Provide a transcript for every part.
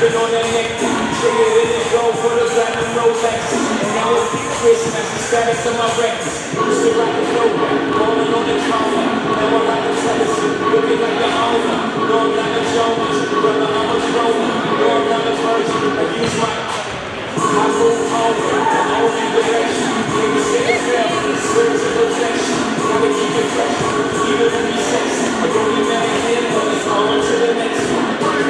sipping on that nectar. Trigger it and go for the platinum Rolex. And now it's Christmas, the status of my records. Used to rock the throwback, rolling on the corner. Now I'm like a television, looking like the owner. No, I'm not a Jones, brother, I'm a grower. No, I'm not a virgin, I use my... I move over, the only direction. Niggas say it's fair, spiritual protection. Gotta keep it fresh, even when we sex. I don't be mad at him, but it's on to the next one.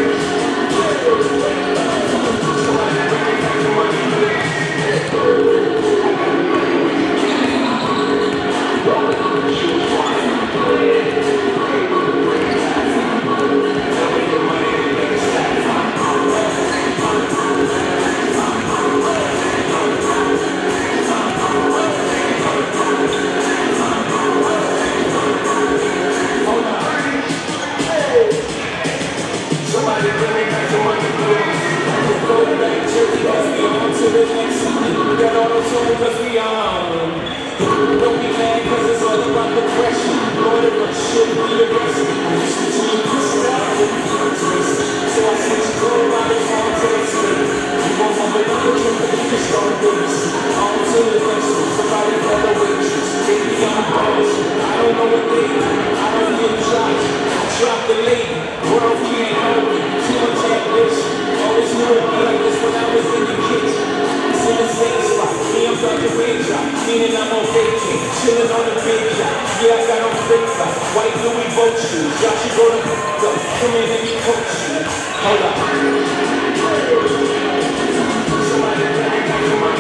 Meaning I'm on vacation, chilling on the big yacht. Yeah, I got on fake side, white Louis boat shoes. Y'all should go to the come in and coach you. Hold up. Somebody tell me back to my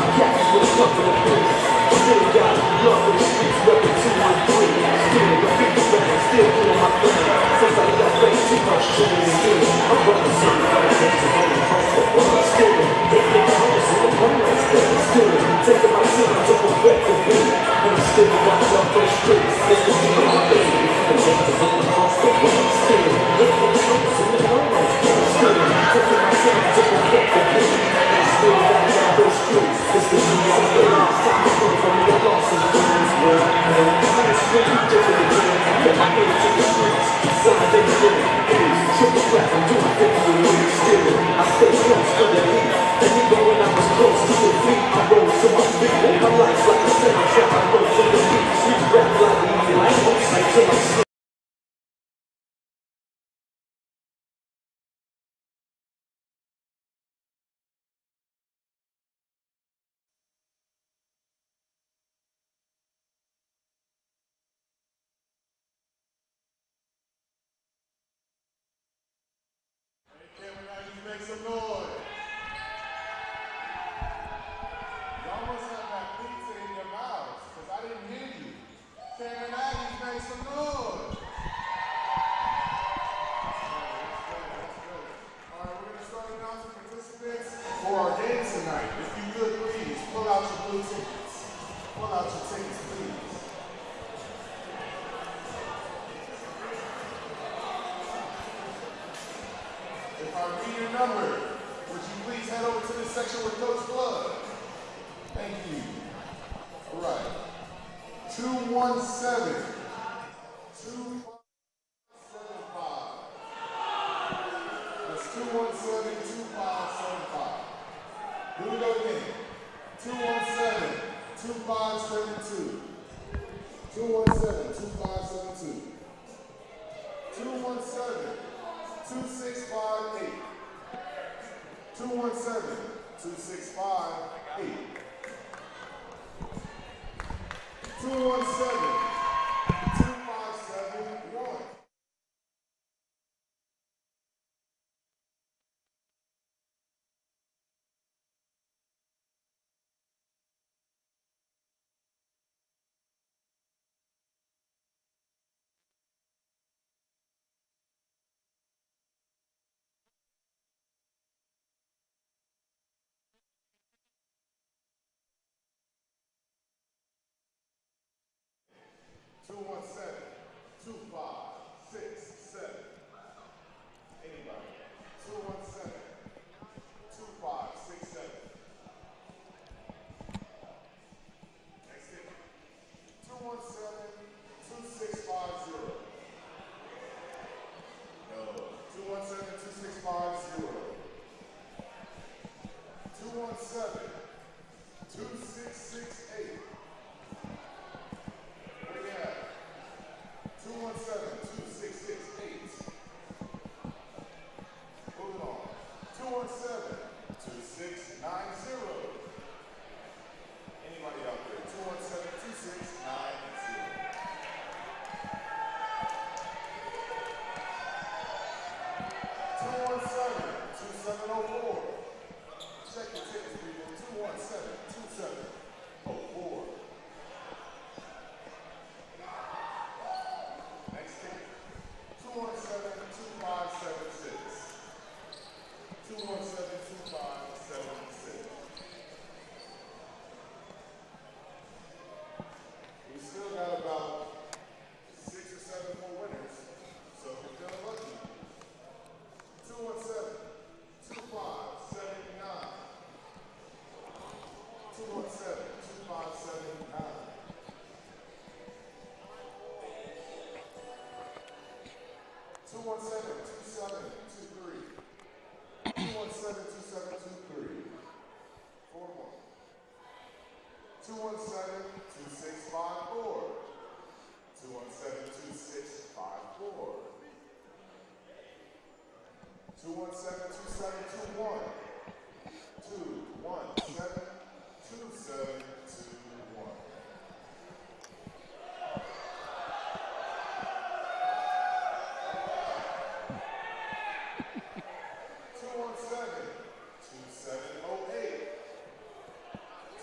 my cats with a couple of things. Still got love for the streets, reppin' 213. Still got people back, still doing my thing. Since I left, ain't too much change in here. I'm running something like a gangster on the hustle. Still, they think I'm hustle, I'm like that. Still, taking my time to perfect the beat. And I still got love for the streets. It's the beat of my baby. The gangsters on the hustle. Still, they think I'm hustle, I'm like that. Still, taking my time to perfect the beat. And I still got love for the streets. It's the beat of my baby. Stop the story from me, I lost some dreams. Well, I'm just really different again. But I made it to the streets. Sign they did. Triple rap, I'm doing 50 a week. Still, I stay close to the heat. And even when I was close to the beat, I rose to my feet. My life's like a soundtrack, I rose to the beat. You rap like easy, like most night till I'm sleep. Make some noise. Y'all must have that pizza in your mouths, because I didn't hear you. Cam and Aggie, make some noise. That's good. All right, we're going to start announcing participants for our game tonight. If you could, please, pull out your blue tickets. Pull out your tickets, please. If I read your number, would you please head over to this section with Coach Blood? Thank you. All right. 217. 2575. That's 217-2575. Here we go again. 217-2572. 217-2572. 217-2658. 217-2658. 217-2571. Anybody? 217-2567. Next hit. 217-2650. No. 217-2650. 217-2668. What do you have? 217-2668. Moving on. 217-2690. Anybody out there? 217-2690. 217-2704. Check your tickets, people. 217-2704. Next ticket. 217-2576. 217-2576. We still got about 6 or 7 more winners, so if you're feeling lucky. 217-2579. 217-2579. 217-2723. 217-2723. 4 more. 217-2654. 217-2654. 217-2721. 217-2721. 217-2708. 217-2708.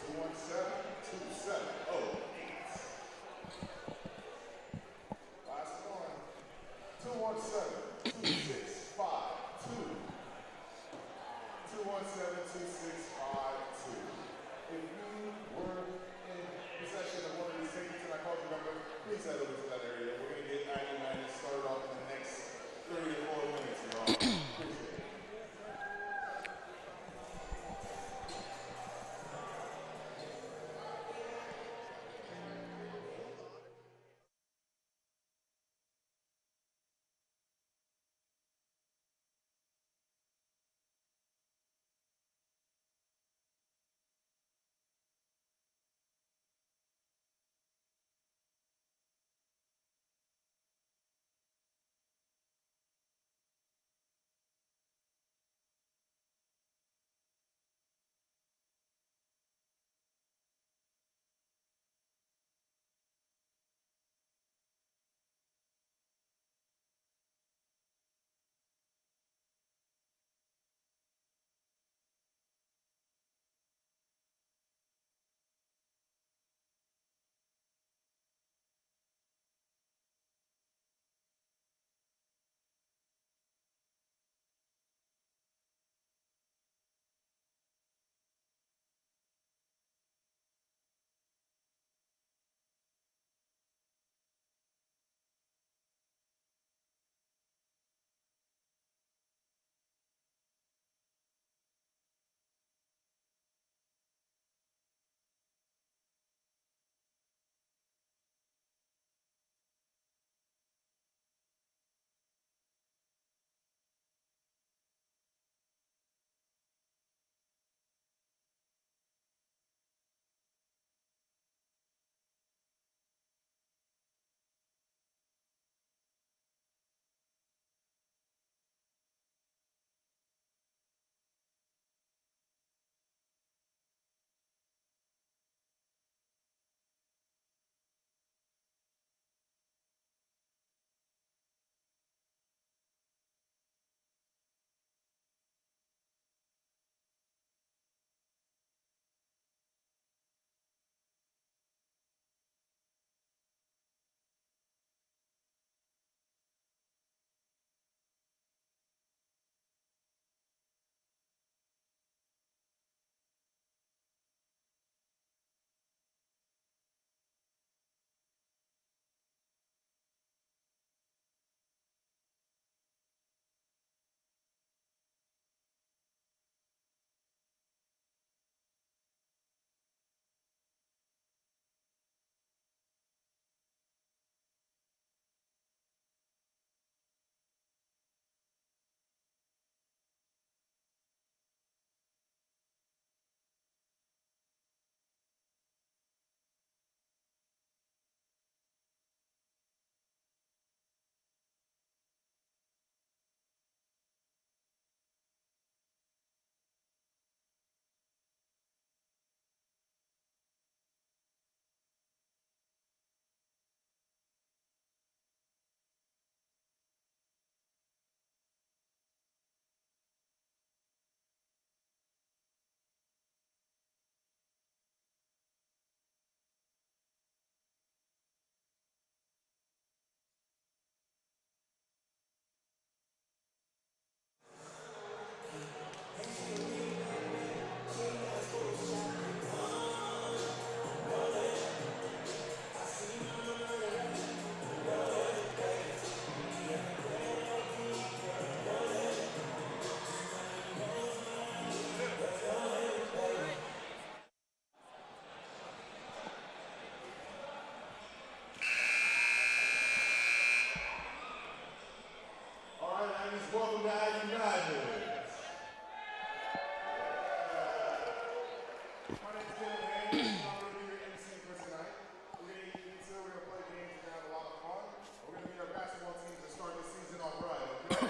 I'm going to be your MC for tonight. We're going to eat pizza, we're going to play games, we're going to have a lot of fun. We're going to meet our basketball teams to start the season off right, okay?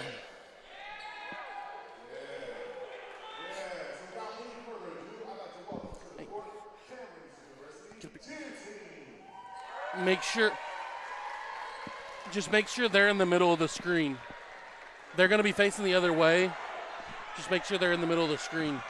Yeah. So without any further ado, I'd like to welcome to the court Cameron's University Gym Team. Just make sure they're in the middle of the screen. They're going to be facing the other way. Just make sure they're in the middle of the screen.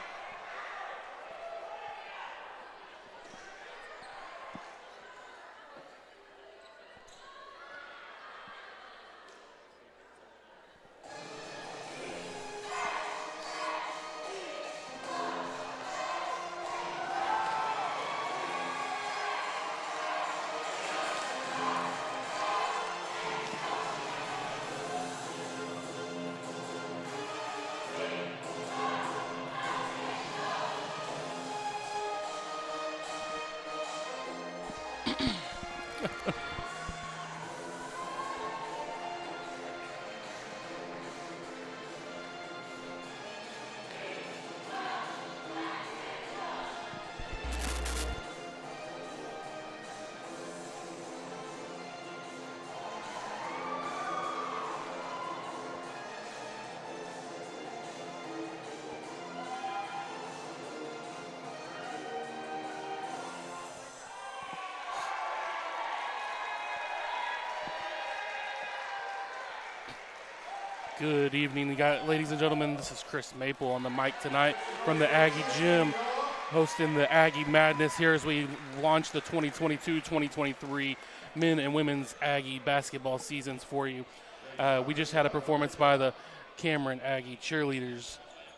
Good evening, ladies and gentlemen. This is Chris Maple on the mic tonight from the Aggie Gym, hosting the Aggie Madness here as we launch the 2022-2023 men and women's Aggie basketball seasons for you. We just had a performance by the Cameron Aggie cheerleaders.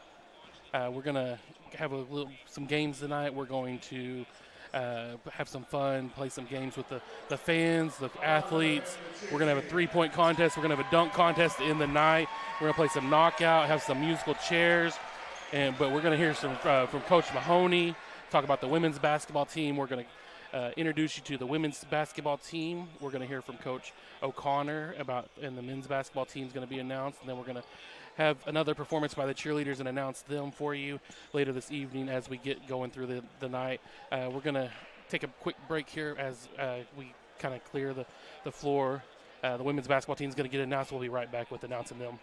We're going to have some games tonight. We're going to have some fun, play some games with the fans, the athletes. We're going to have a three-point contest. We're going to have a dunk contest in the night. We're going to play some knockout, have some musical chairs. But we're going to hear some from Coach Mahoney, talk about the women's basketball team. We're going to introduce you to the women's basketball team. We're going to hear from Coach O'Connor and the men's basketball team is going to be announced. And then we're going to have another performance by the cheerleaders and announce them for you later this evening as we get going through the night. We're going to take a quick break here as we kind of clear the floor. The women's basketball team is going to get announced. We'll be right back with announcing them.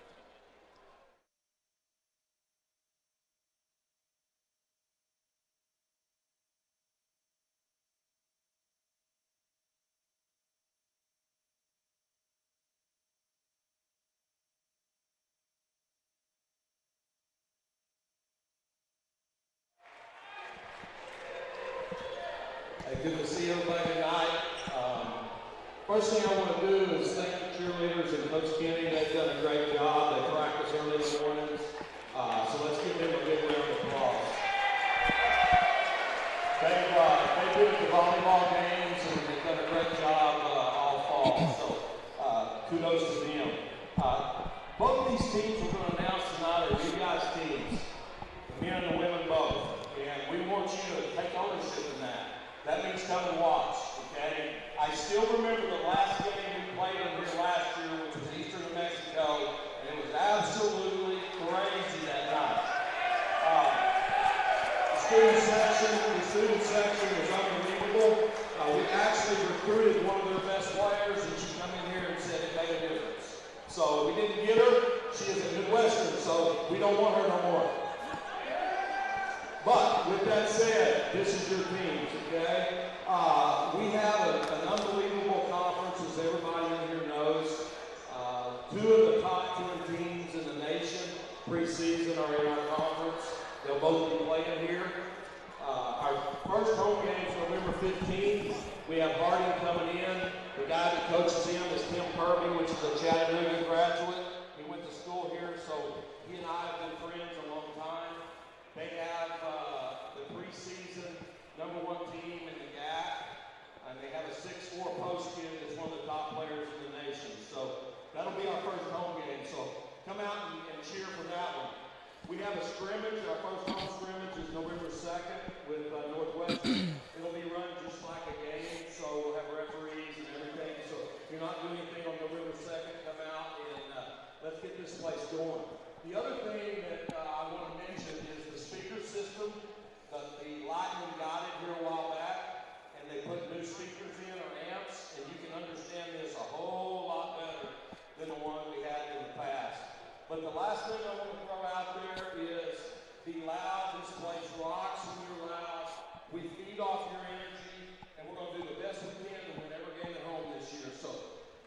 Good to see everybody tonight. First thing I want to do is thank the cheerleaders and Coach Kenny. They've done a great job. They practice early in the mornings. So let's give them a big round of applause. They've been at the volleyball games and they've done a great job all fall. So kudos to them. Both of these teams we're going to announce tonight are you guys' teams, the men and the women both. And we want you to take ownership in that. That means come and watch, okay? I still remember the last game we played over here last year, which was Eastern New Mexico, and it was absolutely crazy that night. The student section was unbelievable. We actually recruited one of their best players, and she come in here and said it made a difference. So we didn't get her. She is a Midwestern, so we don't want her no more. But with that said, this is your teams, okay? We have an unbelievable conference, as everybody in here knows. Two of the top 10 teams in the nation preseason are in our conference. They'll both be playing here. Our first home game is November 15th. We have Harding coming in. The guy that coaches him is Tim Kirby, which is a Chattanooga graduate. He went to school here, so he and I have been friends a long time. They have the preseason #1 team in the GAC, and they have a 6'4" post kid that's one of the top players in the nation. So that'll be our first home game. So come out and cheer for that one. We have a scrimmage. Our first home scrimmage is November 2nd with Northwestern. It'll be run just like a game, so we'll have referees and everything. So if you're not doing anything on November 2nd, come out and let's get this place going. The other thing that I want to mention is the speaker system. The Lightning got it here a while back.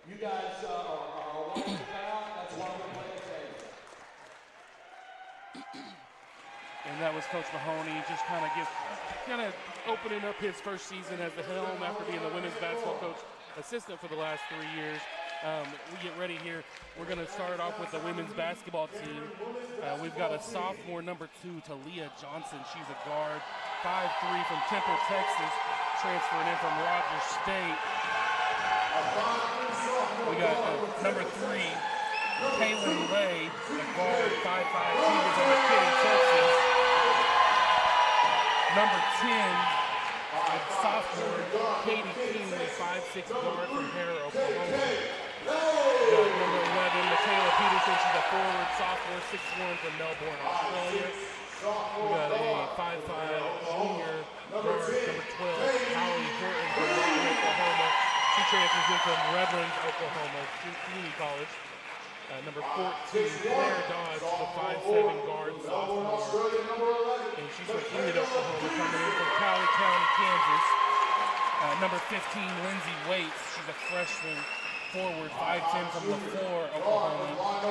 You guys are walking about. That's why we're playing games. And that was Coach Mahoney just kind of opening up his first season as the helm after being the women's basketball coach assistant for the last 3 years. We get ready here. We're going to start off with the women's basketball team. We've got a sophomore, number 2, Talia Johnson. She's a guard, 5'3" from Temple, Texas, transferring in from Rogers State. We got number 3, Kaylin Lay, a guard, 5'5". She was from McKinney, Texas. Number 10, sophomore, Katie King, a 5'6" guard from Harrow, Oklahoma. Number 11, Michaela Peterson. She's a forward, sophomore, 6'1" from Melbourne, Australia. We got a 5'5" junior guard, number 12, Holly Horton from Redlands, Oklahoma. She transfers in from Redlands, Oklahoma Community College. Number 14, Claire Dodge, the 5'7" guard, sophomore. And she's from Enid, Oklahoma, coming in from Cowley County, Kansas. Number 15, Lindsay Waits. She's a freshman forward, 5'10" from LaFleur, Oklahoma.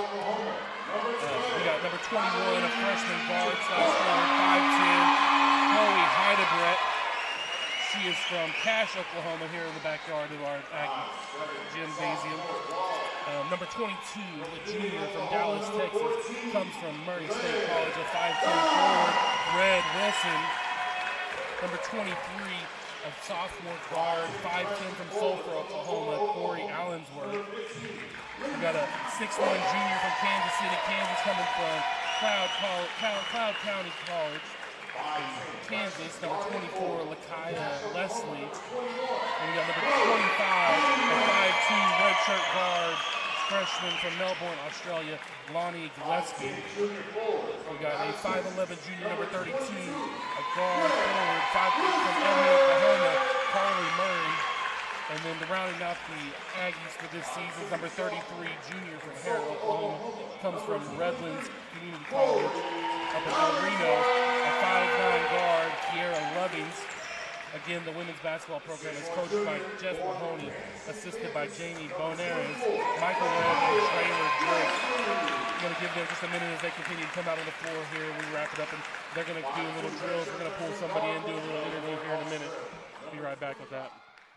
We got number 21, a freshman guard, forward, 5'10", Chloe Heidebrecht. She is from Cache, Oklahoma, here in the backyard of our Aggie Gymnasium. Number 22, a junior from Dallas, Texas, comes from Murray State College, a 5'10" forward, Red Wilson. Number 23, a sophomore guard, 5'10" from Sulphur, Oklahoma, Corey Allensworth. We got a 6'1" junior from Kansas City, Kansas, coming from Cloud County College in Kansas. Number 24, Lakaya Leslie. And we got number 25, a 5'2" redshirt guard, freshman from Melbourne, Australia, Lonnie Gillespie. We got a 5'11" junior, number 32, a guard forward, 5'6" from Elmore, Oklahoma, Carly Murray. And then rounding out the Aggies for this season, number 33, junior from Harrod, Oklahoma, comes from Redlands Community College up in El Reno, a 5'9" guard, Kiera Lovings. Again, the women's basketball program is coached by Jeff Mahoney, assisted by Jamie Bonares, Michael Webb, and Trailer Drake. I'm going to give them just a minute as they continue to come out on the floor here. We wrap it up, and they're going to do a little drills. We're going to pull somebody in, do a little interview here in a minute. Be right back with that.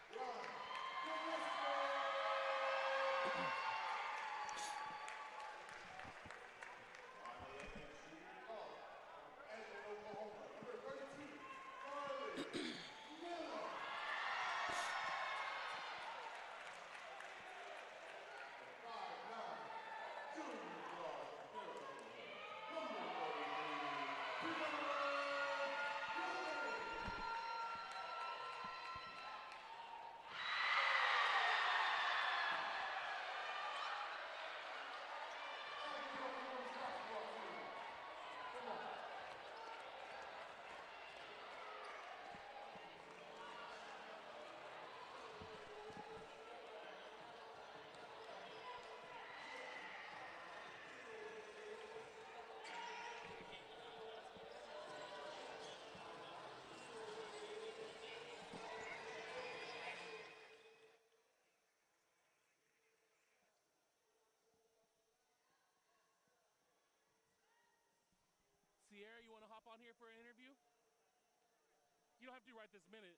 Sierra, you want to hop on here for an interview? You don't have to right this minute.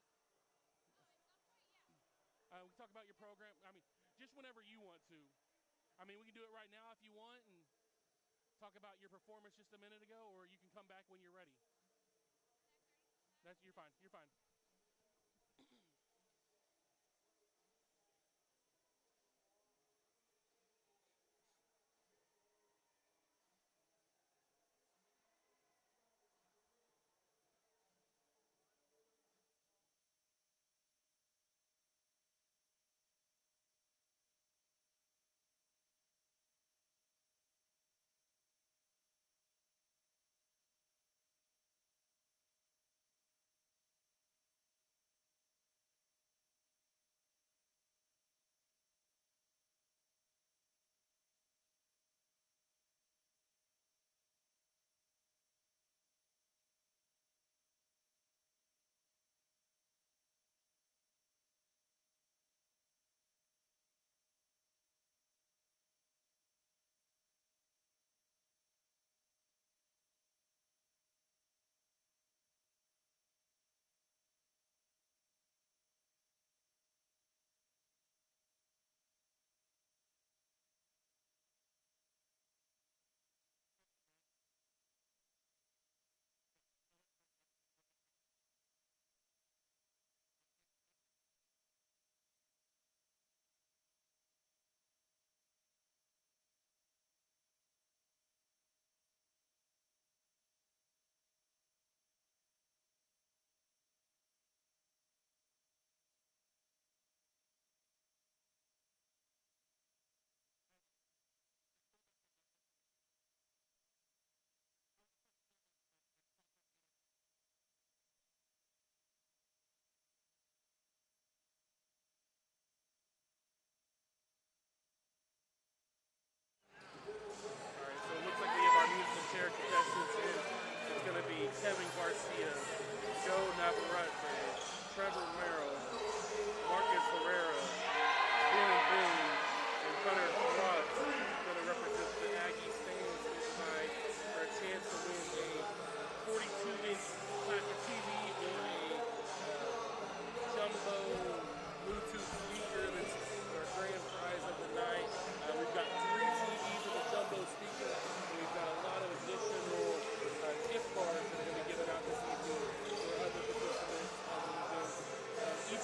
We can talk about your program. I mean, just whenever you want to. I mean, we can do it right now if you want and talk about your performance just a minute ago, or you can come back when you're ready. You're fine. You're fine.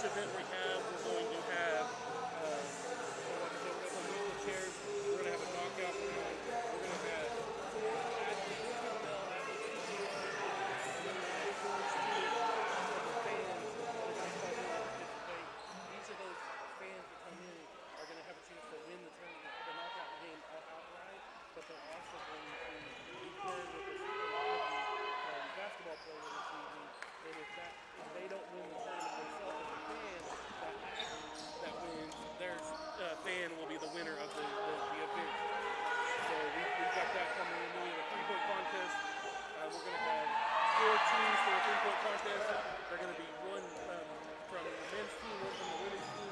each event we have, we're going to have, so like I said, we're going to have musical chairs. We're going to have a knockout round. We're going to have 4 athletes, female athletes, and then we're going to have 4 students from the fans that are going to come in and participate. Each of those fans that come in are going to have a chance to win the tournament, the knockout game outright, but they're also going to be paired with a super lively basketball player this evening. And if they don't win the tournament themselves as a fan, that athlete that wins, their fan will be the winner of the event. So we've got that coming in. We have a 3-point contest. We're going to have 4 teams for a 3-point contest. They're going to be one from the men's team, one from the women's team.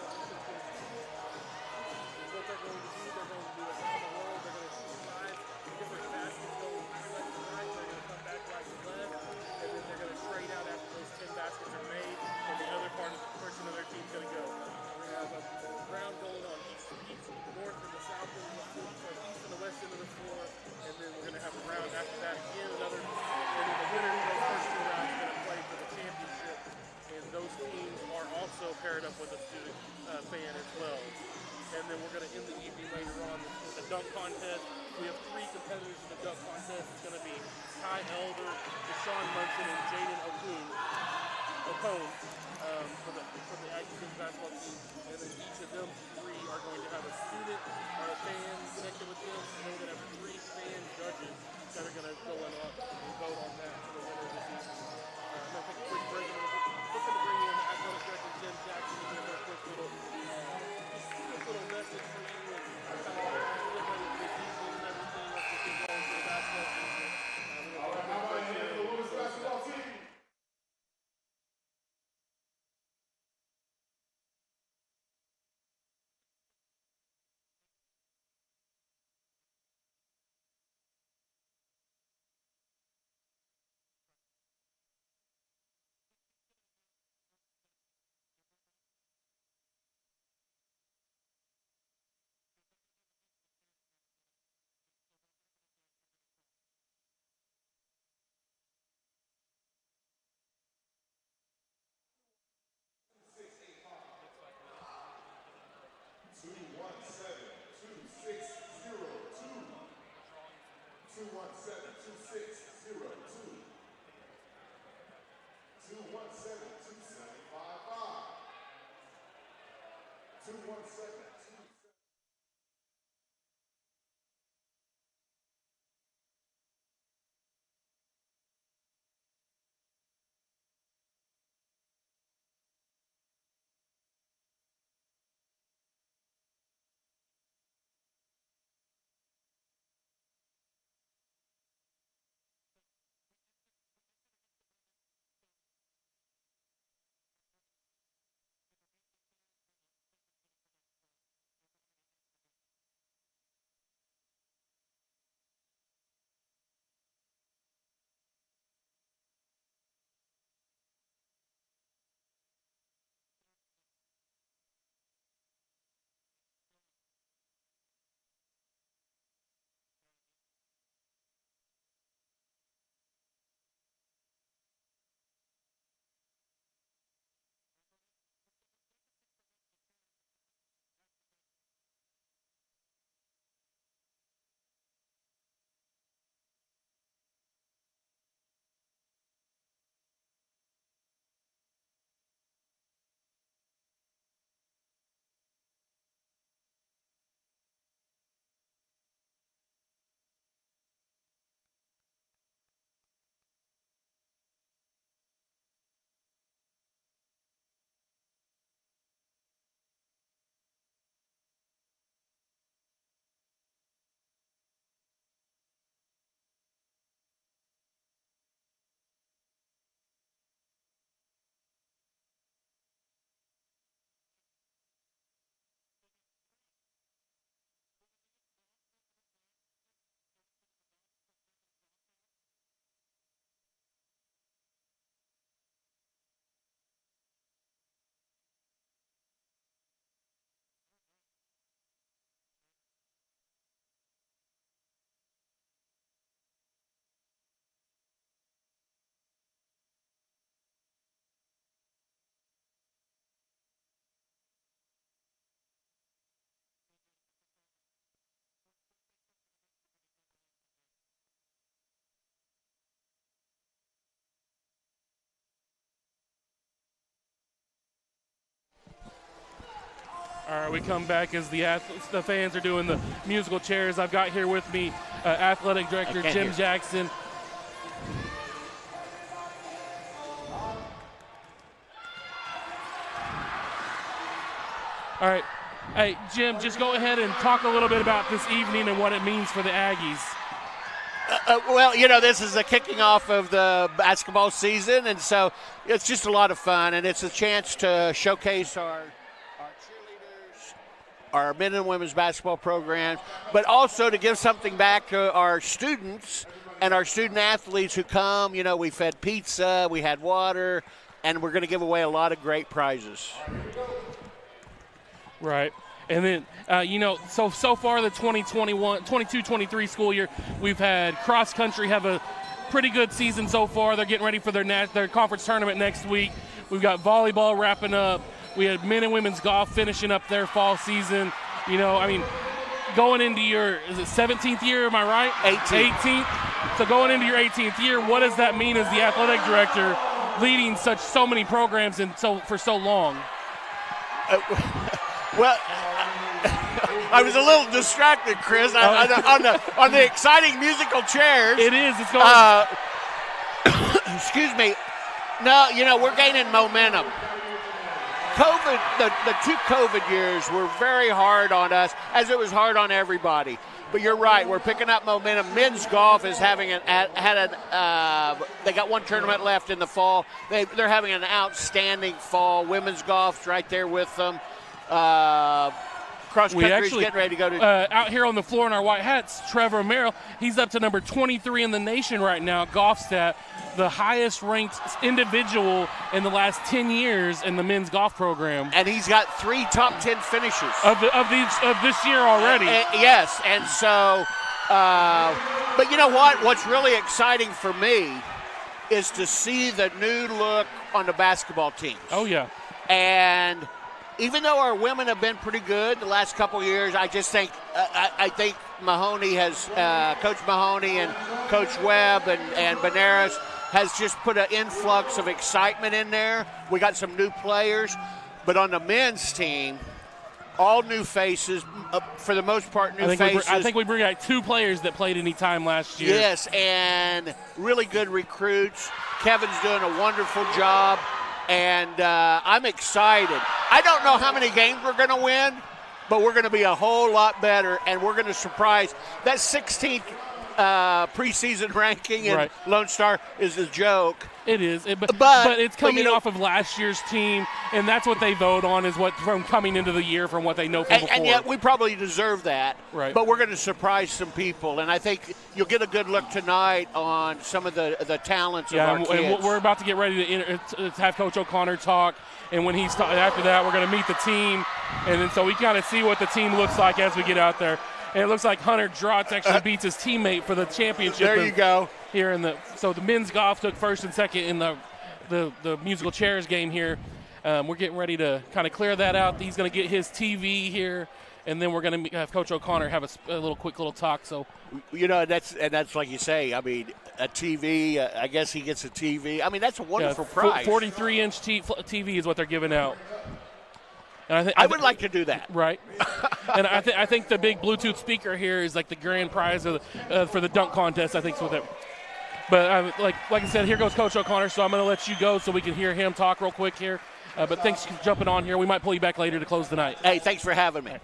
What they're going to do, they're going to do it around the world. They're going to shoot 5 different baskets going left to right. They're going to come back right to left. And then they're going to trade out after those 10 baskets are made. And the other portion of their team is going to go. We're going to have a round going on each north and the south end of the floor, so the east and the west end of the floor. And then we're going to have a round after that again. And then the winner of those first 2 rounds is going to play for the championship. And those teams are also paired up with a student fan as well. And then we're going to end the evening later on with the dunk contest. We have 3 competitors in the dunk contest. It's going to be Ty Elder, Deshaun Munson, and Jaden Okone for the Aggie Kids basketball team. And then each of them 3 are going to have a student or a fan connected with them. And then we're going to have 3 fan judges that are going to go in up and vote on that for the winner of this evening. I'm going to take a quick break. Looking to bring in Athletic Director Jim Jackson to give a quick little message for you and kind of deliver this evening and everything as we get going for the basketball season. All right, how about the women's basketball team? All right, we come back as the fans are doing the musical chairs. I've got here with me Athletic Director Jim Jackson. All right. Hey, Jim, just go ahead and talk a little bit about this evening and what it means for the Aggies. Well, you know, this is the kicking off of the basketball season, and so it's just a lot of fun, and it's a chance to showcase our cheerleaders, our men and women's basketball program, but also to give something back to our students and our student athletes who come. You know, we fed pizza, we had water, and we're going to give away a lot of great prizes. Right. And then, you know, so far the 22-23 school year, we've had cross country have a pretty good season so far. They're getting ready for their conference tournament next week. We've got volleyball wrapping up. We had men and women's golf finishing up their fall season. You know, I mean, going into your, is it 17th year, am I right? 18th. So going into your 18th year, what does that mean as the athletic director leading so many programs and for so long? Well, I was a little distracted, Chris, on the exciting musical chairs. It is. It's going. Excuse me. No, you know, we're gaining momentum. COVID, the 2 COVID years were very hard on us, as it was hard on everybody. But you're right, we're picking up momentum. Men's golf is having they got one tournament left in the fall. They're having an outstanding fall. Women's golf's right there with them. Cross country's getting ready to go to out here on the floor in our white hats. Trevor Merrill, he's up to number 23 in the nation right now. Golf stat, the highest ranked individual in the last 10 years in the men's golf program, and he's got 3 top 10 finishes of this year already. Yes, and so, but you know what? What's really exciting for me is to see the new look on the basketball teams. Oh yeah, and even though our women have been pretty good the last couple of years, I just think I think Mahoney has Coach Mahoney and Coach Webb and Benares has just put an influx of excitement in there. We got some new players, but on the men's team, all new faces, for the most part, new faces. I think we bring out 2 players that played any time last year. Yes, and really good recruits. Kevin's doing a wonderful job. And I'm excited. I don't know how many games we're going to win, but we're going to be a whole lot better, and we're going to surprise. That 16th preseason ranking in Lone Star is a joke. It is, but it's coming off of last year's team, and that's what they vote on is what from coming into the year from what they know from before. And yet we probably deserve that, right? But we're going to surprise some people, and I think you'll get a good look tonight on some of the talents of our kids. And we're about to get ready to have Coach O'Connor talk, and when he's after that, we're going to meet the team, and then so we kind of see what the team looks like as we get out there. And it looks like Hunter Drotz actually beats his teammate for the championship. There you go. Here so the men's golf took first and second in the musical chairs game here. We're getting ready to kind of clear that out. He's going to get his TV here, and then we're going to have Coach O'Connor have a quick little talk. So, you know, that's like you say. I mean, a TV. I guess he gets a TV. I mean, that's a wonderful prize. 43-inch TV is what they're giving out. And I would like to do that. Right. And I think the big Bluetooth speaker here is like the grand prize for the dunk contest. I think is what that. But like I said, here goes Coach O'Connor. So I'm going to let you go so we can hear him talk real quick here. But thanks for jumping on here. We might pull you back later to close the night. Hey, thanks for having me.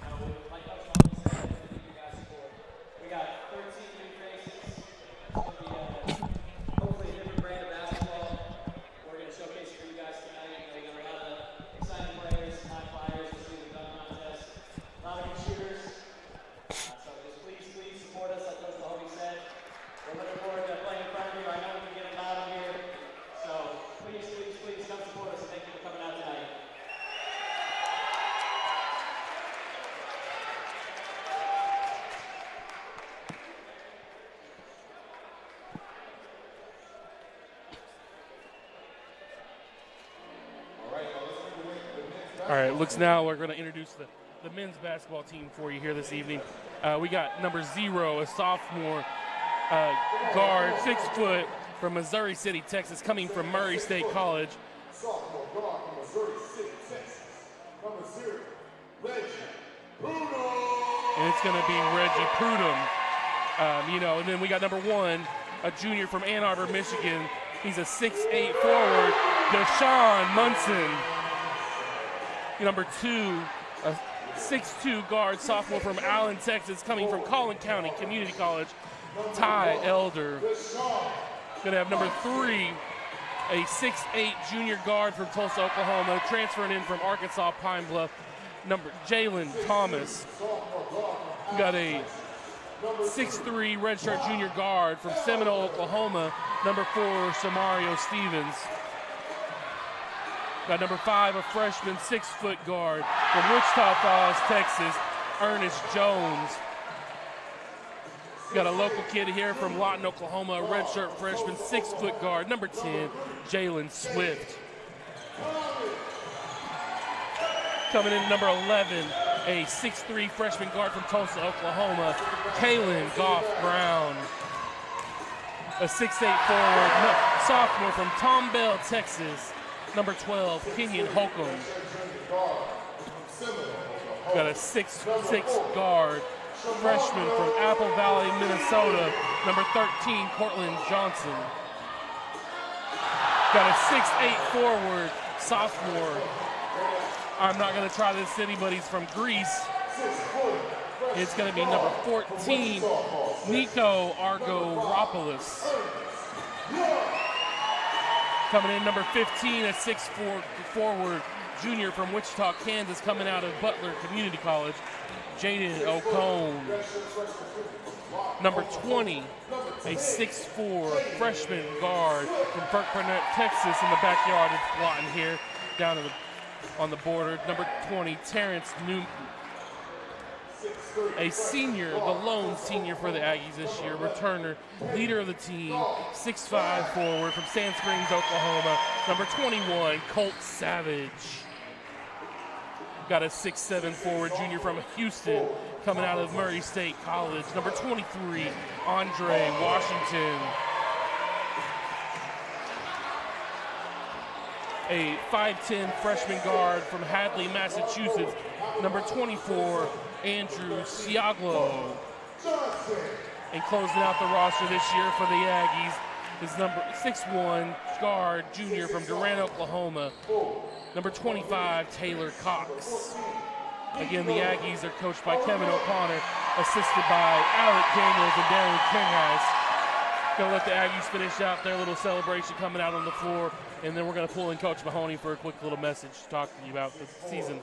All right, looks now we're going to introduce the men's basketball team for you here this evening. We got number 0, a sophomore guard, 6 foot, from Missouri City, Texas, coming from Murray State College. Sophomore guard from Missouri City, Texas, number 0, Reggie and it's going to be Reggie Prudhomme. And then we got number 1, a junior from Ann Arbor, Michigan. He's a 6'8" forward, Deshaun Munson. Number 2, a 6'2" guard, sophomore from Allen, Texas, coming from Collin County Community College, Ty Elder. Going to have number 3, a 6'8" junior guard from Tulsa, Oklahoma, transferring in from Arkansas Pine Bluff, number Jalen Thomas. We got a 6'3" redshirt junior guard from Seminole, Oklahoma, number 4, Samario Stevens. Got number 5, a freshman 6-foot guard from Wichita Falls, Texas, Ernest Jones. Got a local kid here from Lawton, Oklahoma, a redshirt freshman 6-foot guard, number 10, Jalen Swift. Coming in number 11, a 6'3" freshman guard from Tulsa, Oklahoma, Kalen Goff-Brown. A 6'8" forward, sophomore from Tomball, Texas, number 12, Kenyon Holcomb. Got a 6'6" guard, freshman from Apple Valley, Minnesota, number 13, Cortland Johnson. Got a 6'8" forward, sophomore. I'm not going to try this city, but he's from Greece. It's going to be number 14, Nico Argoropoulos. Coming in number 15, a 6'4" forward, junior from Wichita, Kansas, coming out of Butler Community College, Jaden Ocone. Number 20, a 6'4" freshman guard from Burkburnett, Texas, in the backyard of Lawton here, down on the border. Number 20, Terrence Newton. A senior, the lone senior for the Aggies this year, returner, leader of the team, 6'5" forward from Sand Springs, Oklahoma, number 21, Colt Savage. Got a 6'7" forward junior from Houston, coming out of Murray State College, number 23, Andre Washington. A 5'10" freshman guard from Hadley, Massachusetts, number 24, Andrew Siaglo. And closing out the roster this year for the Aggies is number 6'1" guard, junior from Durant, Oklahoma, number 25, Taylor Cox. Again, the Aggies are coached by Kevin O'Connor, assisted by Alec Daniels and Darren Kinghouse. Gonna let the Aggies finish out their little celebration coming out on the floor, and then we're gonna pull in Coach Mahoney for a quick little message to talk to you about the season.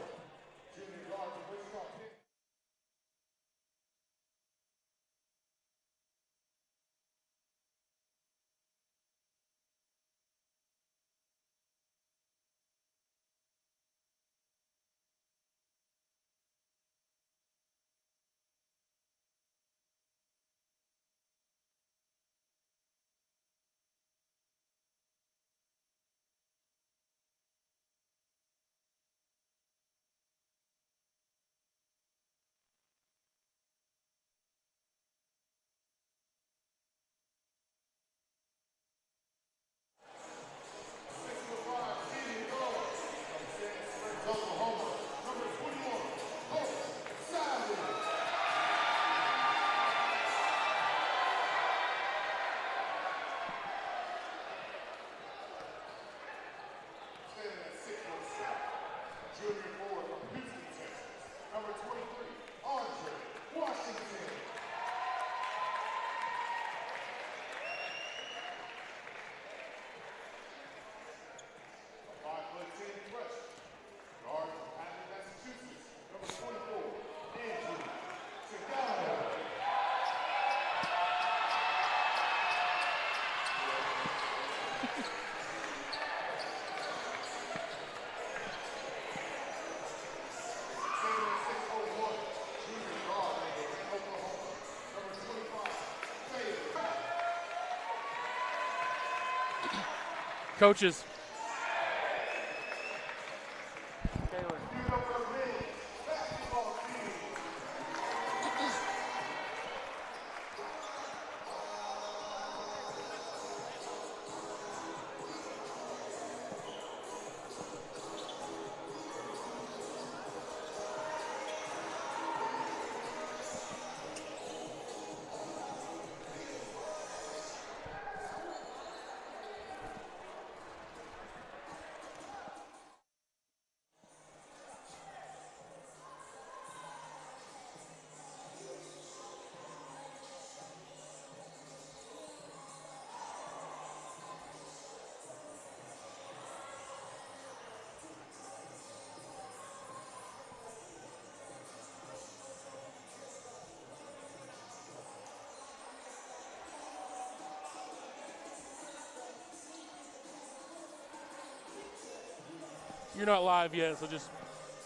Coaches. You're not live yet, so just.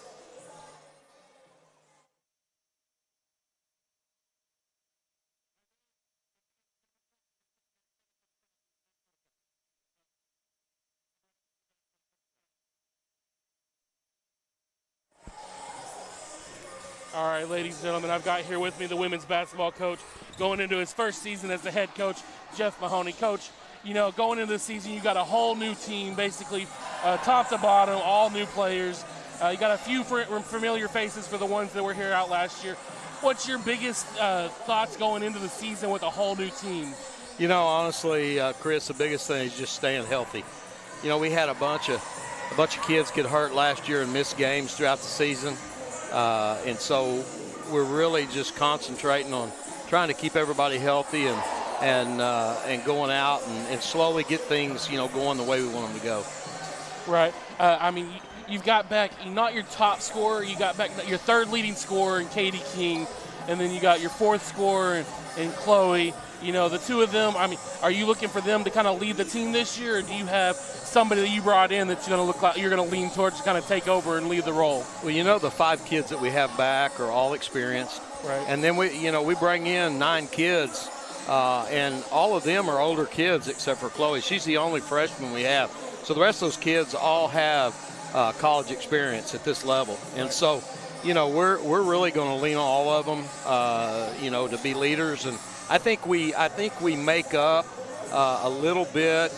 All right, ladies and gentlemen, I've got here with me the women's basketball coach going into his first season as the head coach, Jeff Mahoney. Coach, you know, going into the season, you got a whole new team, basically top to bottom, all new players. You got a few familiar faces for the ones that were here out last year. What's your biggest thoughts going into the season with a whole new team? You know, honestly, Chris, the biggest thing is just staying healthy. You know, we had a bunch of kids get hurt last year and miss games throughout the season. And so we're really just concentrating on trying to keep everybody healthy and going out and slowly get things, you know, going the way we want them to go. Right. I mean, you've got back not your top scorer, you got back your third leading scorer in Katie King, and then you got your fourth scorer in Chloe. You know, the two of them, I mean, are you looking for them to kind of lead the team this year, or do you have somebody that you brought in that's going to look like you're going to lean towards to kind of take over and lead the role? Well, you know, the 5 kids that we have back are all experienced. Right. And then we bring in 9 kids, and all of them are older kids except for Chloe. She's the only freshman we have. So the rest of those kids all have college experience at this level. And so, you know, we're really going to lean on all of them, you know, to be leaders. And I think we make up a little bit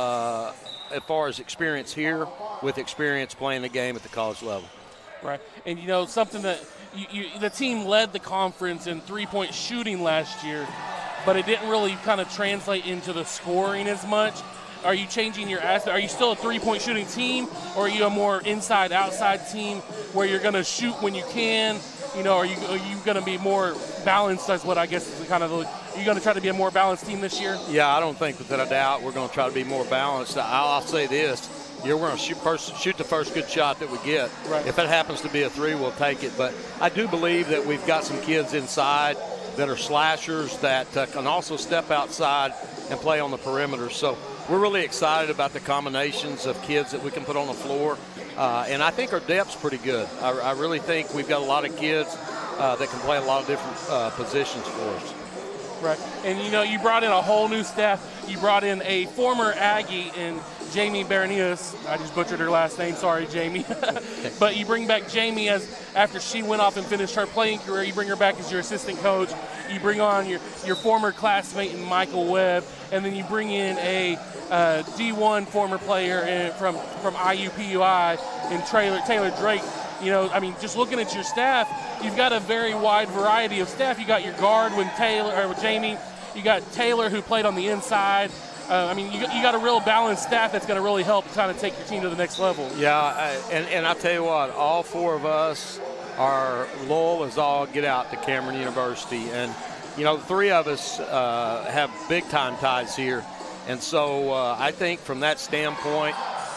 as far as experience here with experience playing the game at the college level. Right. And, you know, something that the team led the conference in three-point shooting last year, but it didn't really kind of translate into the scoring as much. Are you changing your aspect? Are you still a three-point shooting team, or are you a more inside-outside team where you're going to shoot when you can? You know, are you going to be more balanced? That's what I guess is kind of. Are you going to try to be a more balanced team this year? Yeah, I don't think without a doubt we're going to try to be more balanced. I'll say this: we're going to shoot the first good shot that we get. Right. If it happens to be a 3, we'll take it. But I do believe that we've got some kids inside that are slashers that can also step outside and play on the perimeter. So we're really excited about the combinations of kids that we can put on the floor. And I think our depth's pretty good. I really think we've got a lot of kids that can play a lot of different positions for us. Right. And, you know, you brought in a whole new staff. You brought in a former Aggie in Jamie Berenius. I just butchered her last name. Sorry, Jamie. But you bring back Jamie after she went off and finished her playing career. You bring her back as your assistant coach. You bring on your former classmate in Michael Webb. And then you bring in a D1 former player from IUPUI and Taylor Drake. You know, I mean, just looking at your staff, you've got a very wide variety of staff. You got your guard with Jamie. You got Taylor, who played on the inside. I mean, you got a real balanced staff that's going to really help kind of take your team to the next level. Yeah, and I'll tell you what, all 4 of us are loyal as all get out to Cameron University. And, you know, 3 of us have big-time ties here. And so I think from that standpoint,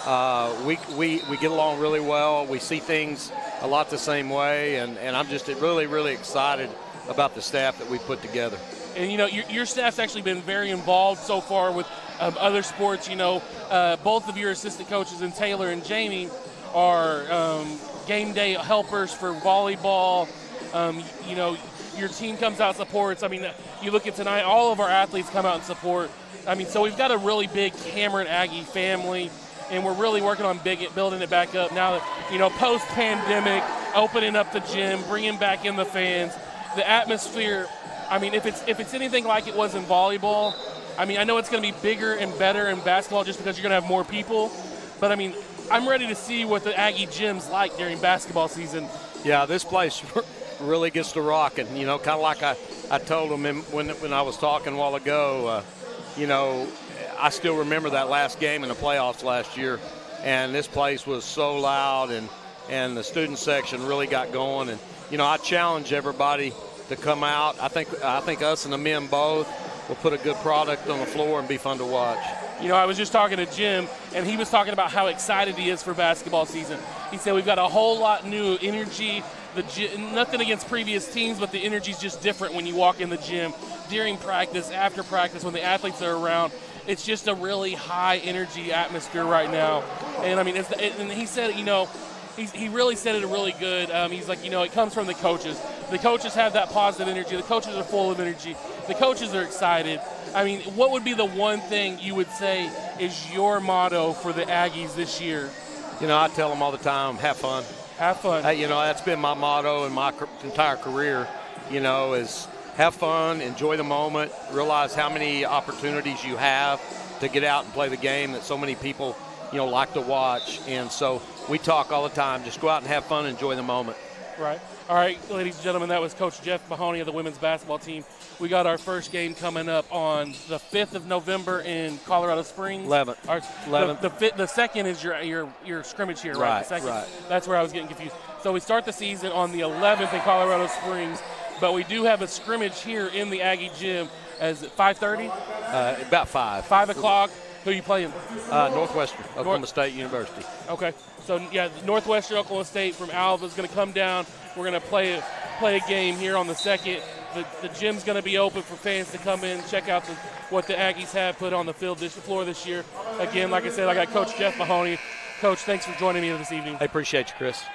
we get along really well. We see things a lot the same way, and I'm just really, really excited about the staff that we put together. And, you know, your staff's actually been very involved so far with other sports. You know, both of your assistant coaches, and Taylor and Jamie, are game day helpers for volleyball. You know, your team comes out and supports. I mean, you look at tonight, all of our athletes come out and support. I mean, so we've got a really big Cameron Aggie family, and we're really working on building it back up now that, you know, post-pandemic, opening up the gym, bringing back in the fans, the atmosphere. I mean, if it's anything like it was in volleyball, I mean, I know it's going to be bigger and better in basketball just because you're going to have more people. But, I mean, I'm ready to see what the Aggie gym's like during basketball season. Yeah, this place really gets to rocking. You know, kind of like I told them when I was talking a while ago, you know, I still remember that last game in the playoffs last year, and this place was so loud, and the student section really got going. And, you know, I challenge everybody to come out. I think us and the men both will put a good product on the floor and be fun to watch. You know, I was just talking to Jim, and he was talking about how excited he is for basketball season. He said we've got a whole lot new energy. Nothing against previous teams, but the energy's just different when you walk in the gym during practice, after practice, when the athletes are around. it's just a really high energy atmosphere right now. And I mean, and he said, he really said it really good. He's like, it comes from the coaches. The coaches have that positive energy. The coaches are full of energy. The coaches are excited. I mean, what would be the one thing you would say is your motto for the Aggies this year? I tell them all the time, have fun. Have fun. That's been my motto in my entire career, is have fun, enjoy the moment, realize how many opportunities you have to get out and play the game that so many people, like to watch. And so we talk all the time, just go out and have fun, enjoy the moment. Right. All right, ladies and gentlemen, that was Coach Jeff Mahoney of the women's basketball team. We got our first game coming up on the 5th of November in Colorado Springs. 11th. The second is your scrimmage here, right? The second. Right. That's where I was getting confused. So we start the season on the 11th in Colorado Springs, but we do have a scrimmage here in the Aggie Gym. As 5:30? About 5. 5 o'clock. Who are you playing? Northwestern, Oklahoma State University. Okay. So, Northwestern Oklahoma State from Alva is going to come down. We're going to play a game here on the 2nd. The gym's going to be open for fans to come in and check out what the Aggies have put on the floor this year. Again, like I said, I got Coach Jeff Mahoney. Coach, thanks for joining me this evening. I appreciate you, Chris.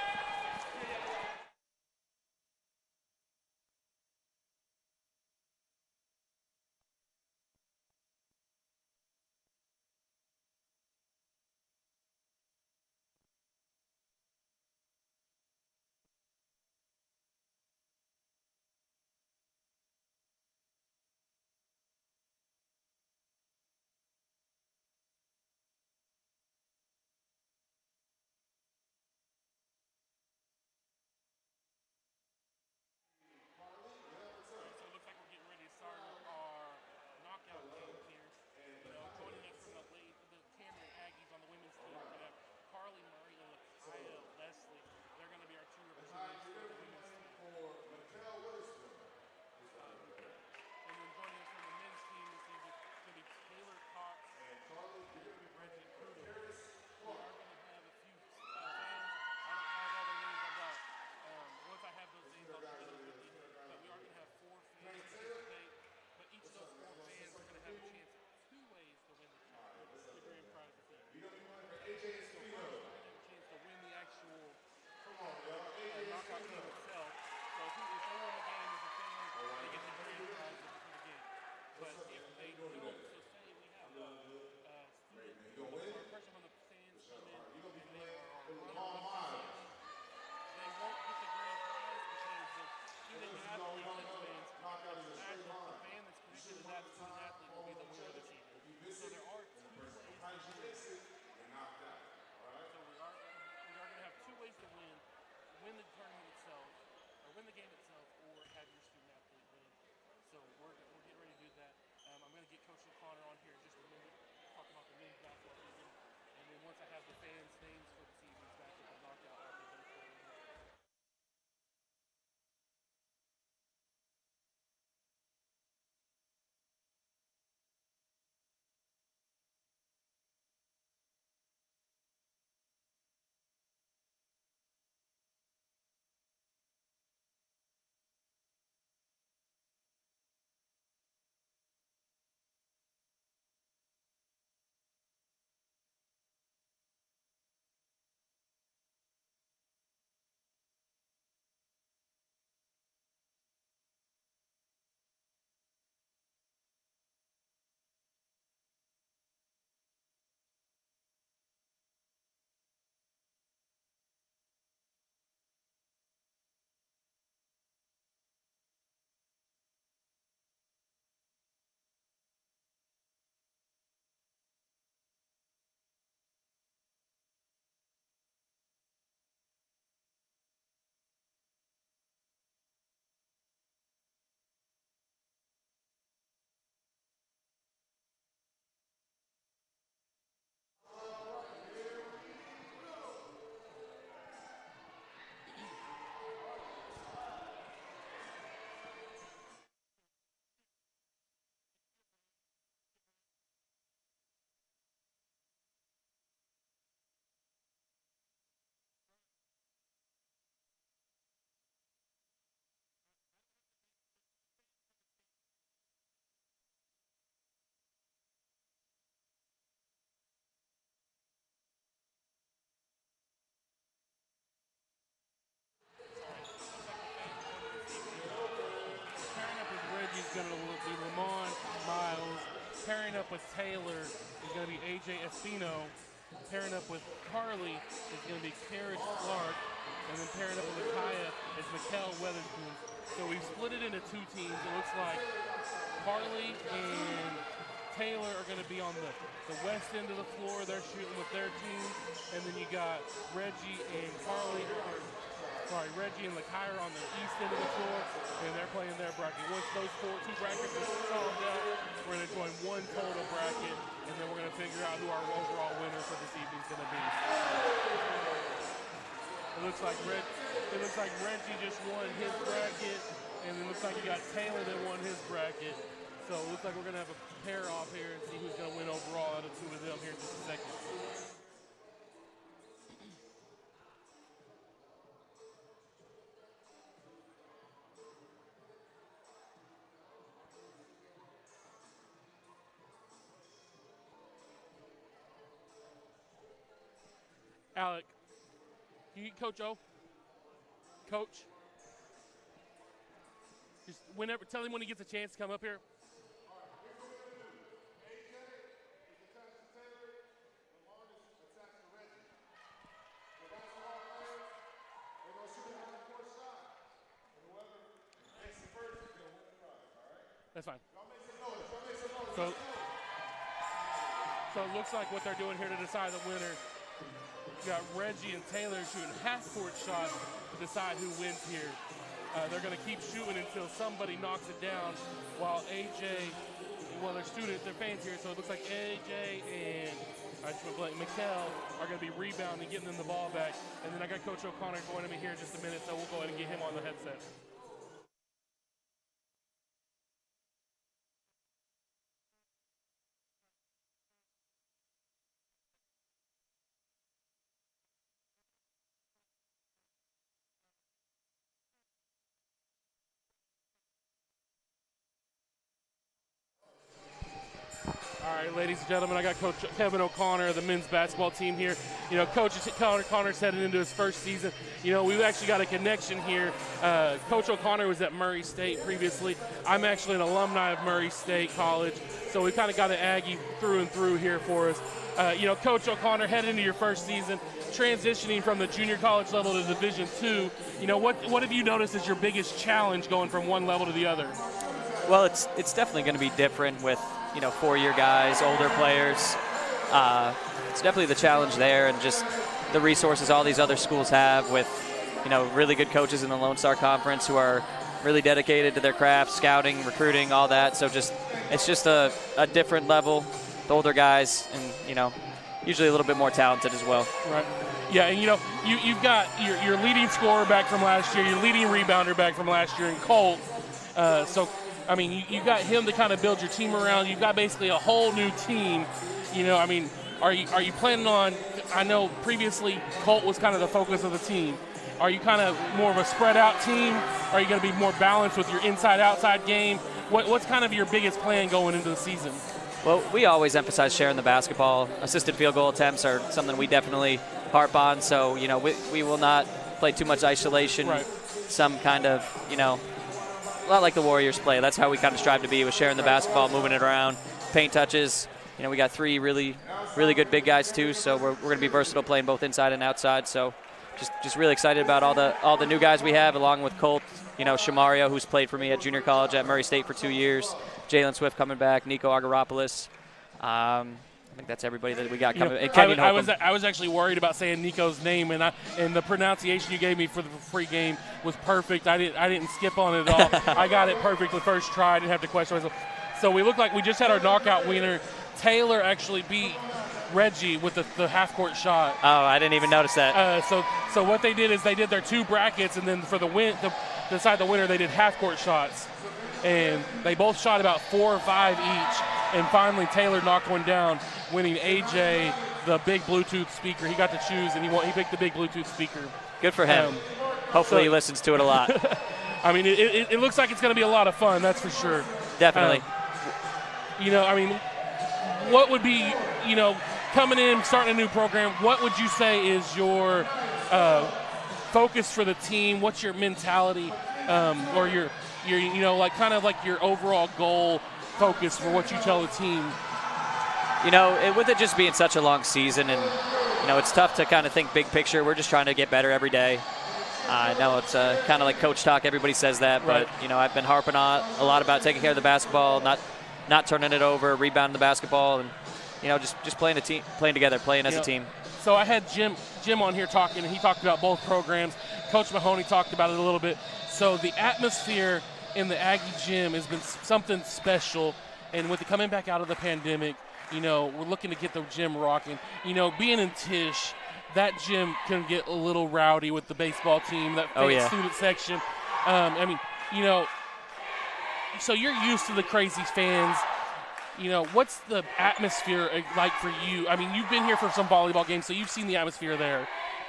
Once I have the fans' names for the season's basketball knockout, I'll get them for you. with Taylor is going to be AJ Espino. Pairing up with Carly is going to be Karis Clark. And then pairing up with Kaya is Mikkel Weatherspoon. So we've split it into two teams. It looks like Carly and Taylor are going to be on the west end of the floor. They're shooting with their team. And then you got Reggie and Lakyra on the east end of the floor, and they're playing their bracket. Once those two brackets are solved out, we're going to join one total bracket, and then we're going to figure out who our overall winner for this evening is going to be. It looks like Reggie just won his bracket, and it looks like you got Taylor that won his bracket. So it looks like we're going to have a pair off here and see who's going to win overall out of two of them here in just a second. Alec, can you get Coach O? Coach? Just whenever, tell him when he gets a chance to come up here. That's fine. So it looks like what they're doing here to decide the winner. You got Reggie and Taylor shooting half-court shots to decide who wins here. They're going to keep shooting until somebody knocks it down, while AJ, well, they're fans here, so it looks like AJ and Mikkel are going to be rebounding, getting them the ball back. And then I got Coach O'Connor joining me here in just a minute, so we'll go ahead and get him on the headset. All right, ladies and gentlemen, I got Coach Kevin O'Connor of the men's basketball team here. You know, Coach O'Connor's heading into his first season. You know, we've actually got a connection here. Coach O'Connor was at Murray State previously. I'm actually an alumni of Murray State College, so we kind of got an Aggie through and through here for us. You know, Coach O'Connor, heading into your first season, transitioning from the junior college level to Division II. You know, what have you noticed as your biggest challenge going from one level to the other? Well, it's definitely going to be different with, you know, four-year guys, older players. It's definitely the challenge there, and just the resources all these other schools have with, you know, really good coaches in the Lone Star Conference who are really dedicated to their craft, scouting, recruiting, all that. So it's just a different level. The older guys, and, you know, usually a little bit more talented as well. Right. Yeah, and, you know, you've got your leading scorer back from last year, your leading rebounder back from last year in Colt. So, I mean, you got him to kind of build your team around. You've got basically a whole new team. You know, I mean, are you planning on, I know previously Colt was kind of the focus of the team. Are you kind of more of a spread out team? Are you going to be more balanced with your inside-outside game? What's kind of your biggest plan going into the season? Well, we always emphasize sharing the basketball. Assisted field goal attempts are something we definitely harp on. So, you know, we will not play too much isolation. Right. Some kind of, you know, a lot like the Warriors play. That's how we kind of strive to be, with sharing the basketball, moving it around, paint touches. You know, we got three really good big guys too, so we're going to be versatile, playing both inside and outside. So just really excited about all the new guys we have, along with Colt. You know, Shamario, who's played for me at junior college at Murray State for 2 years. Jalen Swift coming back. Nico Agaropoulos. I think that's everybody that we got coming. You know, I was actually worried about saying Nico's name, and the pronunciation you gave me for the free game was perfect. I didn't skip on it at all. I got it perfect the first try. I didn't have to question myself. So we look like we just had our knockout winner. Taylor actually beat Reggie with the half-court shot. Oh, I didn't even notice that. So what they did is they did their two brackets, and then for the win, to decide the winner, they did half-court shots. And they both shot about 4 or 5 each. And finally, Taylor knocked one down, winning AJ the big Bluetooth speaker. He got to choose, and he picked the big Bluetooth speaker. Good for him. Hopefully he listens to it a lot. I mean, it looks like it's going to be a lot of fun, that's for sure. Definitely. You know, I mean, what would be, you know, coming in, starting a new program, what would you say is your focus for the team? What's your mentality, or your you know, like kind of like your overall goal focus for what you tell the team? You know, with it just being such a long season, and you know, it's tough to kind of think big picture. We're just trying to get better every day. I know it's kind of like coach talk. Everybody says that, but you know, I've been harping on a lot about taking care of the basketball, not turning it over, rebounding the basketball, and you know, just playing together, playing as a team. So I had Jim on here talking, and he talked about both programs. Coach Mahoney talked about it a little bit. So the atmosphere in the Aggie gym has been something special, and with it coming back out of the pandemic, you know, we're looking to get the gym rocking. You know, being in Tisch, that gym can get a little rowdy with the baseball team, that student section. I mean, you know, so you're used to the crazy fans. You know, what's the atmosphere like for you? I mean, you've been here for some volleyball games, so you've seen the atmosphere there.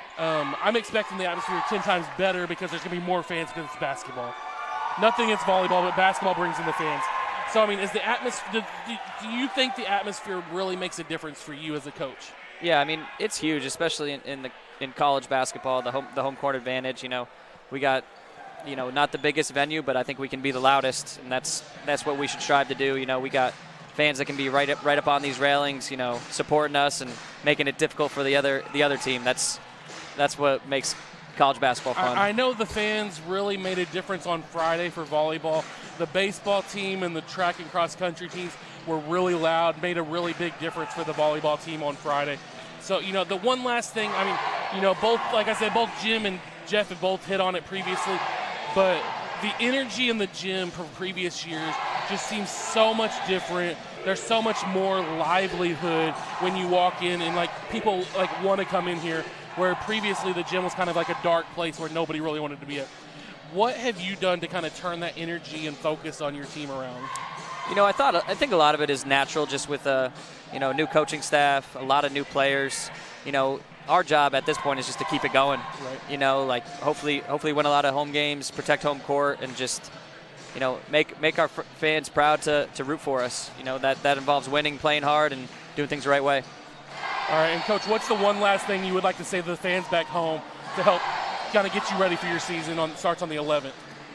I'm expecting the atmosphere 10 times better because there's going to be more fans because it's basketball. Nothing against volleyball, but basketball brings in the fans. So, I mean, is the atmosphere? Do you think the atmosphere really makes a difference for you as a coach? Yeah, I mean, it's huge, especially in college basketball, the home court advantage. You know, we got, you know, not the biggest venue, but I think we can be the loudest, and that's what we should strive to do. You know, we got fans that can be right up on these railings, you know, supporting us and making it difficult for the other team. That's what makes college basketball fun. I know the fans really made a difference on Friday for volleyball. The baseball team and the track and cross country teams were really loud, made a really big difference for the volleyball team on Friday. So, you know, the one last thing, I mean, you know, both, like I said, both Jim and Jeff have both hit on it previously, but the energy in the gym from previous years just seems so much different. There's so much more livelihood when you walk in, and like people like want to come in here, where previously the gym was kind of like a dark place where nobody really wanted to be at. What have you done to kind of turn that energy and focus on your team around? You know, I think a lot of it is natural, just with you know, new coaching staff, a lot of new players. You know, our job at this point is just to keep it going. Right. You know, like hopefully win a lot of home games, protect home court, and just, you know, make our fans proud to root for us. You know, that involves winning, playing hard, and doing things the right way. All right, and Coach, what's the one last thing you would like to say to the fans back home to help kind of get you ready for your season? Starts on the 11th.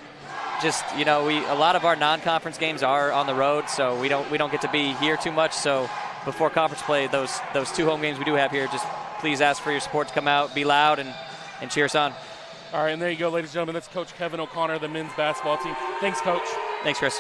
Just, you know, a lot of our non-conference games are on the road, so we don't get to be here too much. So before conference play, those 2 home games we do have here, just please ask for your support to come out, be loud, and cheer us on. All right, and there you go, ladies and gentlemen. That's Coach Kevin O'Connor, the men's basketball team. Thanks, Coach. Thanks, Chris.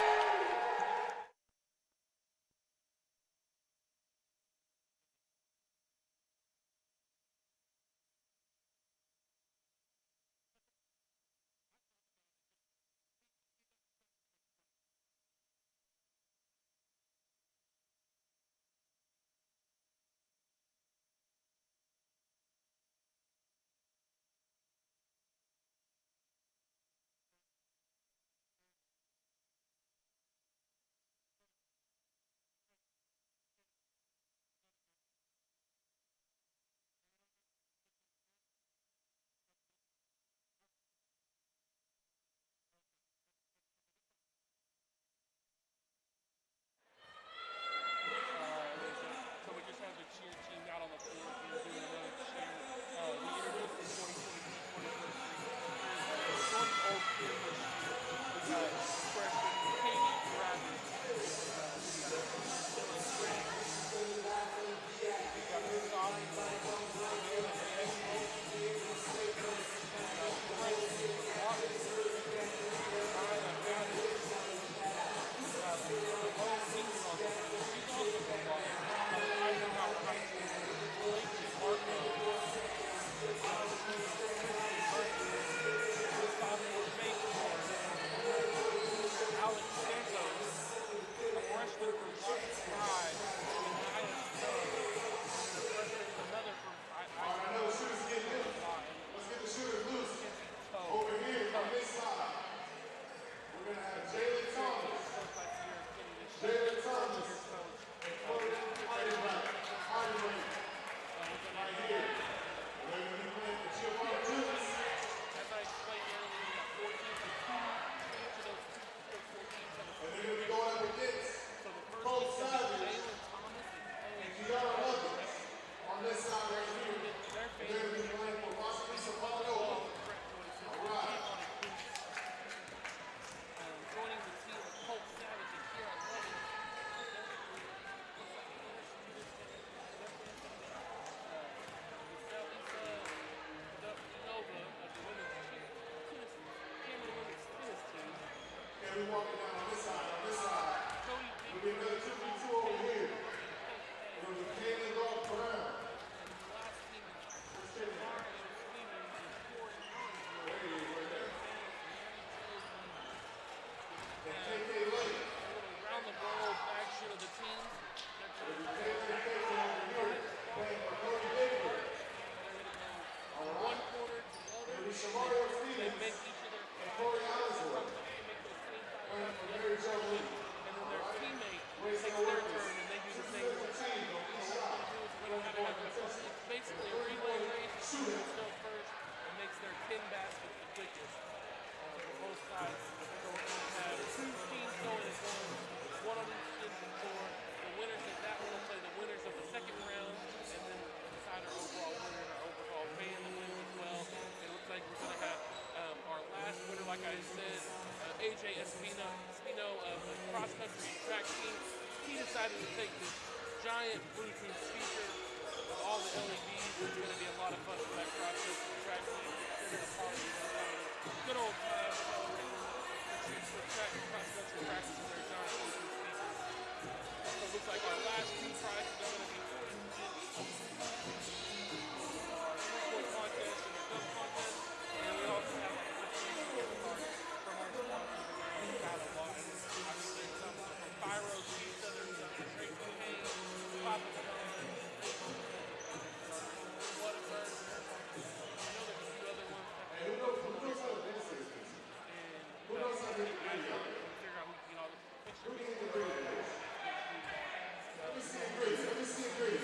they make each of their five, they make those same five shots together, and then their teammate takes their turn and they do the same thing. So what we're going to do is it's basically a relay race. Who goes first and makes their 10 baskets the quickest for both sides. So we're going to have two teams going at one on each end of the floor. The winners of that one will play the winners of the second round, and then decide our overall winner and our overall fan that wins as well. It looks like we're going to have our last winner, like I said, AJ Espino of the cross-country track team. He decided to take this giant Bluetooth speaker with all the LEDs. It's going to be a lot of fun for that cross-country track team. They're going to party and good old time celebrating the track cross-country practice with their giant Bluetooth speakers. So it looks like our last two prizes are going to be our three-point contest and our dunk contest. And we also have our gift cards from our sponsors around Battle. Obviously, some from Pyro, Southern Straight Cocaine, Papa John, Whataburger. I know there's a few other ones. And who knows how to dance this? And Who knows how to figure out who can get all the pictures. Let me see ingredients. Let me see ingredients.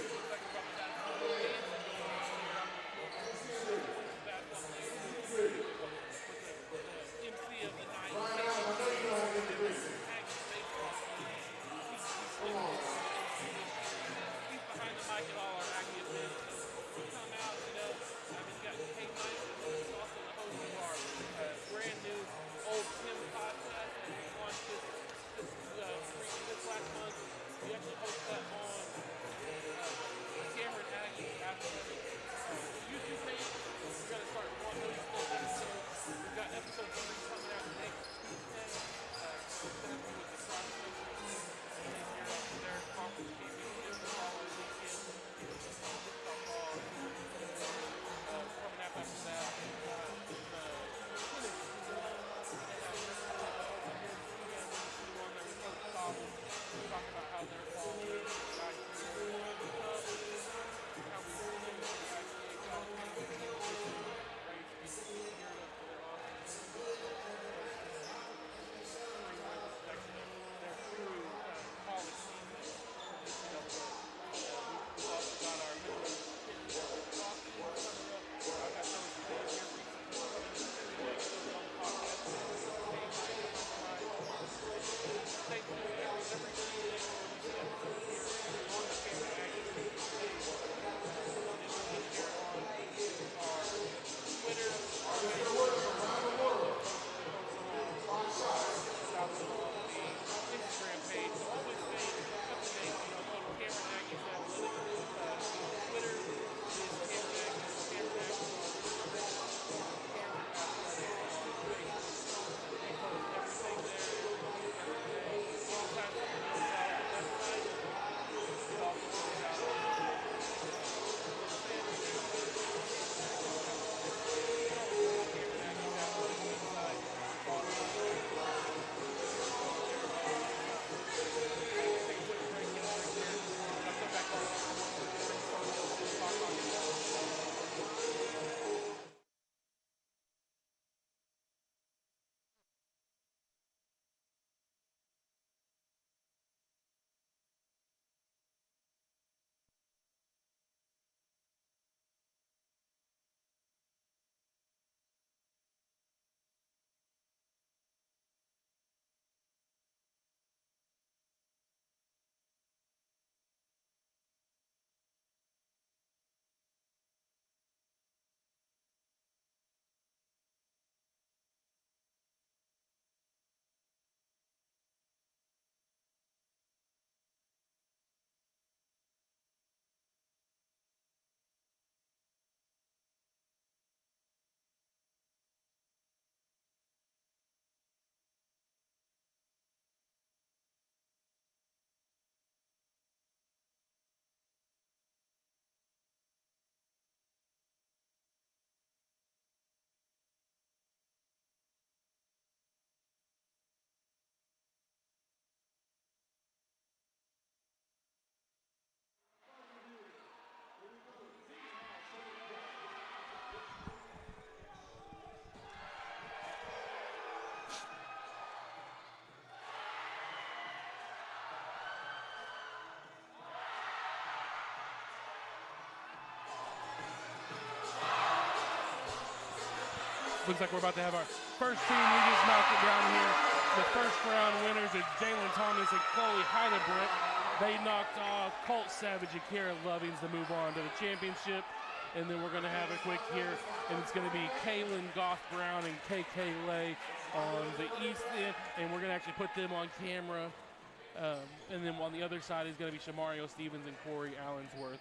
Looks like we're about to have our first team. We just knocked it down here. The first round winners are Jalen Thomas and Chloe Heidebrink. They knocked off Colt Savage and Kara Lovings to move on to the championship. And then we're going to have a quick here, and it's going to be Kaylin Goff-Brown and KK Lay on the east end, and we're going to actually put them on camera. And then on the other side is going to be Shamario Stevens and Corey Allensworth.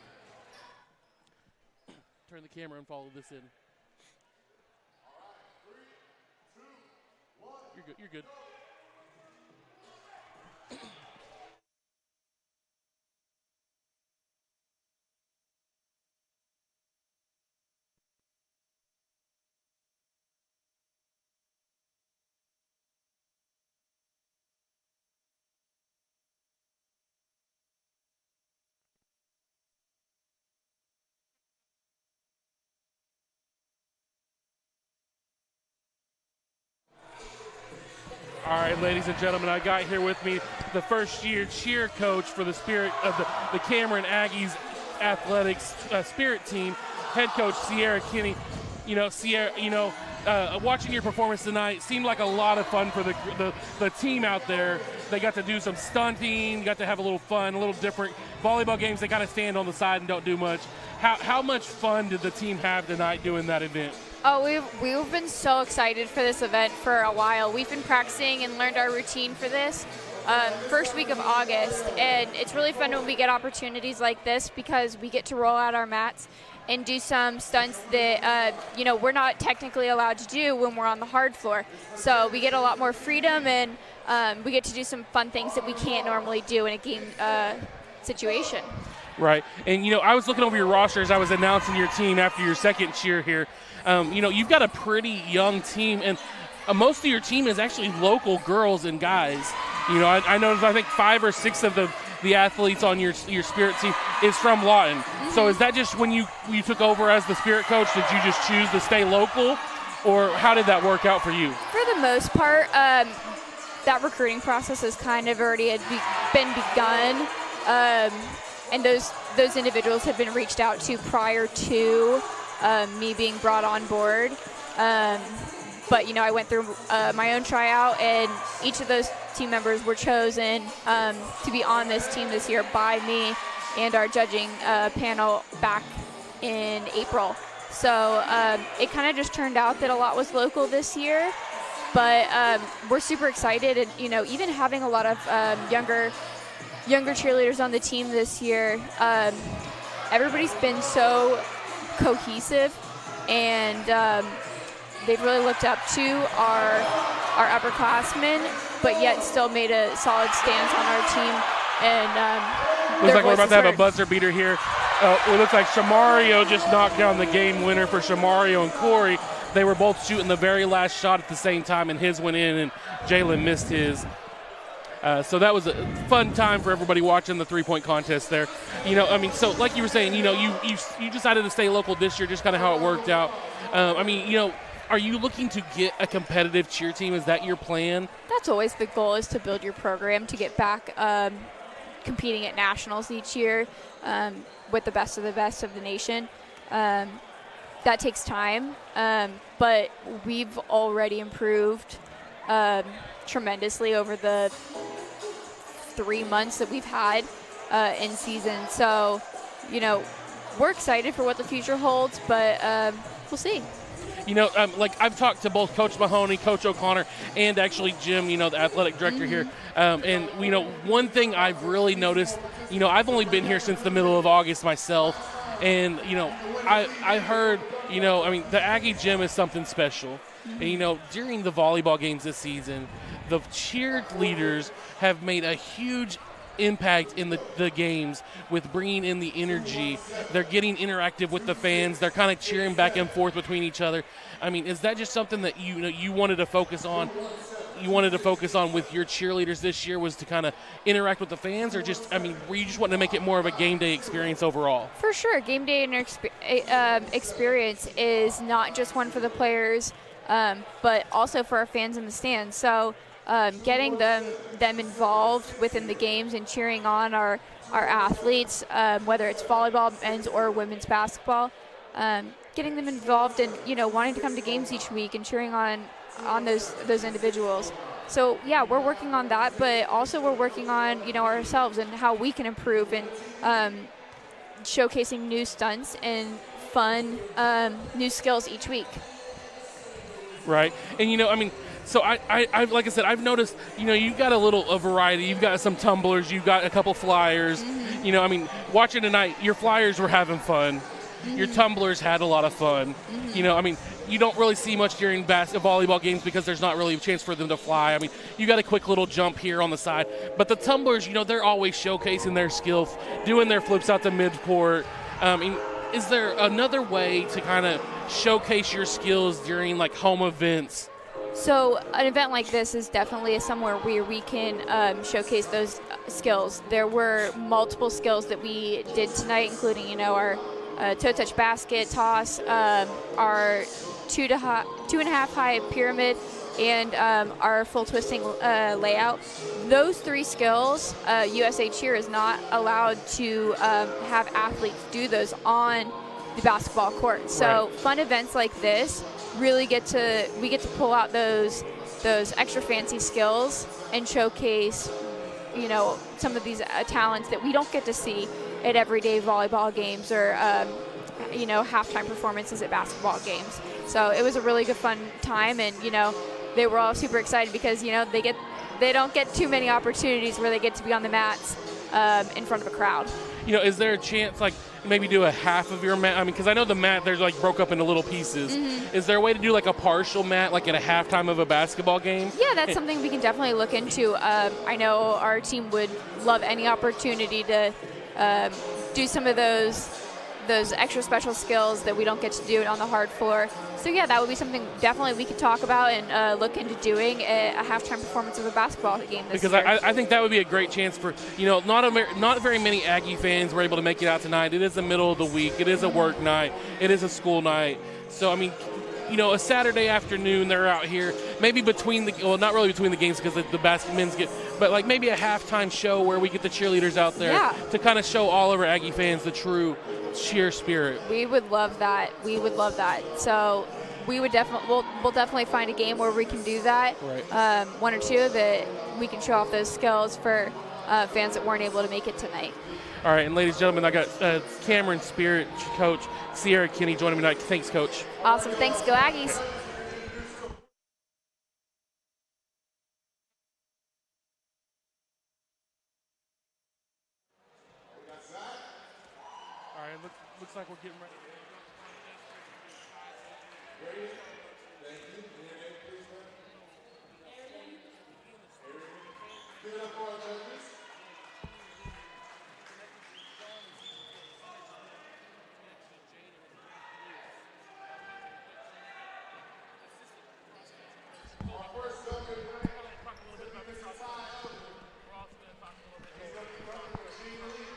Turn the camera and follow this in. You're good. You're good. All right, ladies and gentlemen, I got here with me the first-year cheer coach for the Spirit of the Cameron Aggies athletics Spirit team, head coach Sierra Kinney. You know, Sierra, watching your performance tonight seemed like a lot of fun for the team out there. They got to do some stunting, got to have a little fun, a little different. Volleyball games, they kind of stand on the side and don't do much. How much fun did the team have tonight doing that event? Oh, we've been so excited for this event for a while. We've been practicing and learned our routine for this first week of August, and it's really fun when we get opportunities like this because we get to roll out our mats and do some stunts that we're not technically allowed to do when we're on the hard floor. So we get a lot more freedom, and we get to do some fun things that we can't normally do in a game situation. Right, and I was looking over your roster as I was announcing your team after your second cheer here. You've got a pretty young team, and most of your team is actually local girls and guys. I noticed I think 5 or 6 of the athletes on your Spirit team is from Lawton. Mm-hmm. So is that just when you took over as the Spirit coach, did you just choose to stay local, or how did that work out for you? For the most part, that recruiting process has kind of already been begun. And those individuals had been reached out to prior to me being brought on board. But, I went through my own tryout, and each of those team members were chosen to be on this team this year by me and our judging panel back in April. So it kind of just turned out that a lot was local this year. But we're super excited, and, even having a lot of younger cheerleaders on the team this year, everybody's been so cohesive, and they've really looked up to our upperclassmen, but yet still made a solid stance on our team. And looks like we're about to have a buzzer beater here. It looks like Shamario just knocked down the game winner for Shamario and Corey. They were both shooting the very last shot at the same time, and his went in, and Jalen missed his. So that was a fun time for everybody watching the three-point contest there. So like you were saying, you decided to stay local this year, just kind of how it worked out. Are you looking to get a competitive cheer team? Is that your plan? That's always the goal, is to build your program to get back competing at nationals each year with the best of the nation. That takes time, but we've already improved tremendously over the 3 months that we've had in season. So, we're excited for what the future holds, but we'll see. Like I've talked to both Coach Mahoney, Coach O'Connor, and actually Jim, the athletic director here. And, one thing I've really noticed, I've only been here since the middle of August myself. And, I heard, the Aggie Gym is something special. And, during the volleyball games this season, the cheerleaders have made a huge impact in the games with bringing in the energy. They're getting interactive with the fans. They're kind of cheering back and forth between each other. Is that just something that you wanted to focus on? You wanted to focus on with your cheerleaders this year, was to kind of interact with the fans, or just, were you just wanting to make it more of a game day experience overall? For sure. Game day experience is not just one for the players, but also for our fans in the stands. So getting them involved within the games and cheering on our athletes, whether it's volleyball, men's or women's basketball, getting them involved and, wanting to come to games each week and cheering on those individuals. So, yeah, we're working on that, but also we're working on, ourselves and how we can improve and showcasing new stunts and fun new skills each week. Right. And, so I like I said, I've noticed, you've got a variety. You've got some tumblers. You've got a couple flyers. Mm-hmm. Watching tonight, your flyers were having fun. Mm-hmm. Your tumblers had a lot of fun. Mm-hmm. You don't really see much during volleyball games because there's not really a chance for them to fly. You got a quick little jump here on the side. But the tumblers, they're always showcasing their skills, doing their flips out to midcourt. Is there another way to kind of showcase your skills during, like, home events? So an event like this is definitely somewhere where we can showcase those skills. There were multiple skills that we did tonight, including, our toe touch basket toss, our 2.5 high pyramid, and our full twisting layout. Those 3 skills, USA Cheer is not allowed to have athletes do those on the basketball court. So right. Fun events like this really we get to pull out those extra fancy skills and showcase, some of these talents that we don't get to see at everyday volleyball games or halftime performances at basketball games. So it was a really good fun time, and they were all super excited because they don't get too many opportunities where they get to be on the mats in front of a crowd. Is there a chance, like, maybe do a half of your mat? Because I know the mat, there's, like, broke up into little pieces. Mm-hmm. Is there a way to do, like, a partial mat, like, at a halftime of a basketball game? Yeah, that's something we can definitely look into. I know our team would love any opportunity to do some of those extra special skills that we don't get to do it on the hard floor. So yeah, that would be something definitely we could talk about and look into doing a halftime performance of a basketball game this because year. I think that would be a great chance for, not very many Aggie fans were able to make it out tonight. It is the middle of the week. It is a work night. It is a school night. So, a Saturday afternoon, they're out here, maybe not really between the games because the men's get, but like maybe a halftime show where we get the cheerleaders out there to kind of show all of our Aggie fans the true cheer spirit. We would love that. So we would we'll definitely find a game where we can do that. Right. 1 or 2 that we can show off those skills for fans that weren't able to make it tonight. All right, and ladies and gentlemen, I got Cameron Spirit coach Sierra Kinney joining me tonight. Thanks, Coach. Awesome. Thanks. Go Aggies. All right, looks like we're getting ready. Ready? Thank you. And your name, please, ma'am? Give it up for our judges. Our first judge is going to be Mr. Ty Elder. He's going to be coming with Gene Lee.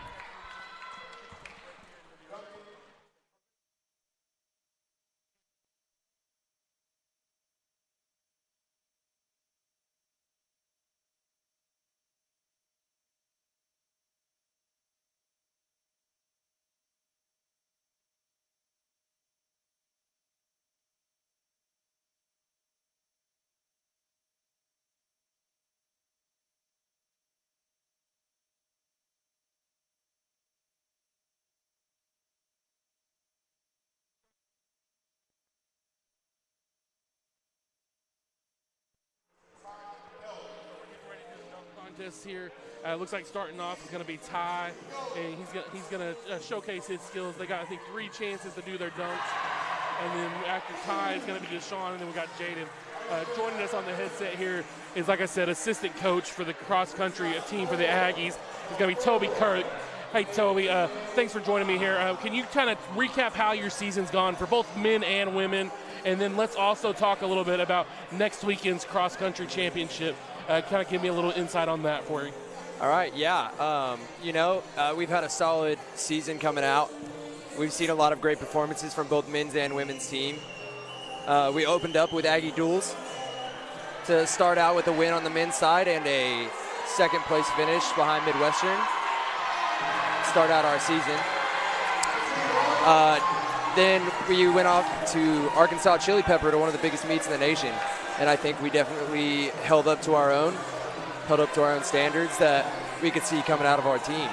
Contest here. Looks like starting off is going to be Ty, and he's going to showcase his skills. They got, I think, 3 chances to do their dunks, and then after Ty is going to be Deshaun, and then we got Jaden. Joining us on the headset here is, like I said, assistant coach for the cross country team for the Aggies. It's going to be Toby Kirk. Hey, Toby, thanks for joining me here. Can you kind of recap how your season's gone for both men and women? And then let's also talk a little bit about next weekend's cross country championship. Kind of give me a little insight on that for you. All right, yeah. We've had a solid season coming out. We've seen a lot of great performances from both men's and women's team. We opened up with Aggie Duels to start out with a win on the men's side and a second-place finish behind Midwestern. Start out our season. then we went off to Arkansas Chili Pepper to one of the biggest meets in the nation. And I think we definitely held up to our own standards that we could see coming out of our team.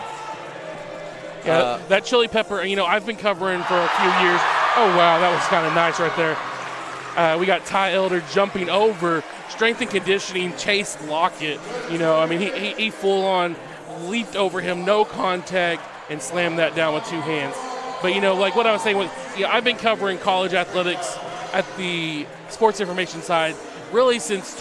Yeah, that Chili Pepper, I've been covering for a few years. Oh, wow, that was kind of nice right there. We got Ty Elder jumping over, strength and conditioning, Chase Lockett. He full-on leaped over him, no contact, and slammed that down with two hands. But, like what I was saying, I've been covering college athletics at the sports information side really since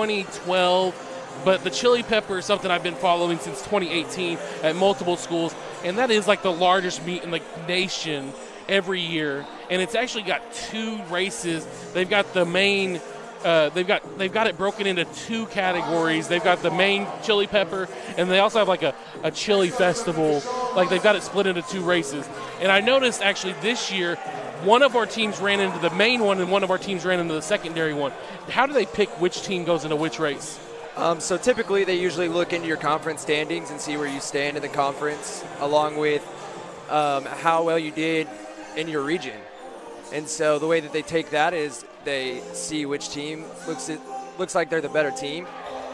2012. But the Chili Pepper is something I've been following since 2018 at multiple schools, and that is like the largest meet in the nation every year. And it's actually got two races. They've got the main. They've got it broken into two categories. They've got the main Chili Pepper, and they also have like a chili festival. Like they've got it split into two races. And I noticed actually this year, one of our teams ran into the main one, and one of our teams ran into the secondary one. How do they pick which team goes into which race? So typically they usually look into your conference standings and see where you stand in the conference, along with how well you did in your region. And so the way that they take that is they see which team looks like they're the better team,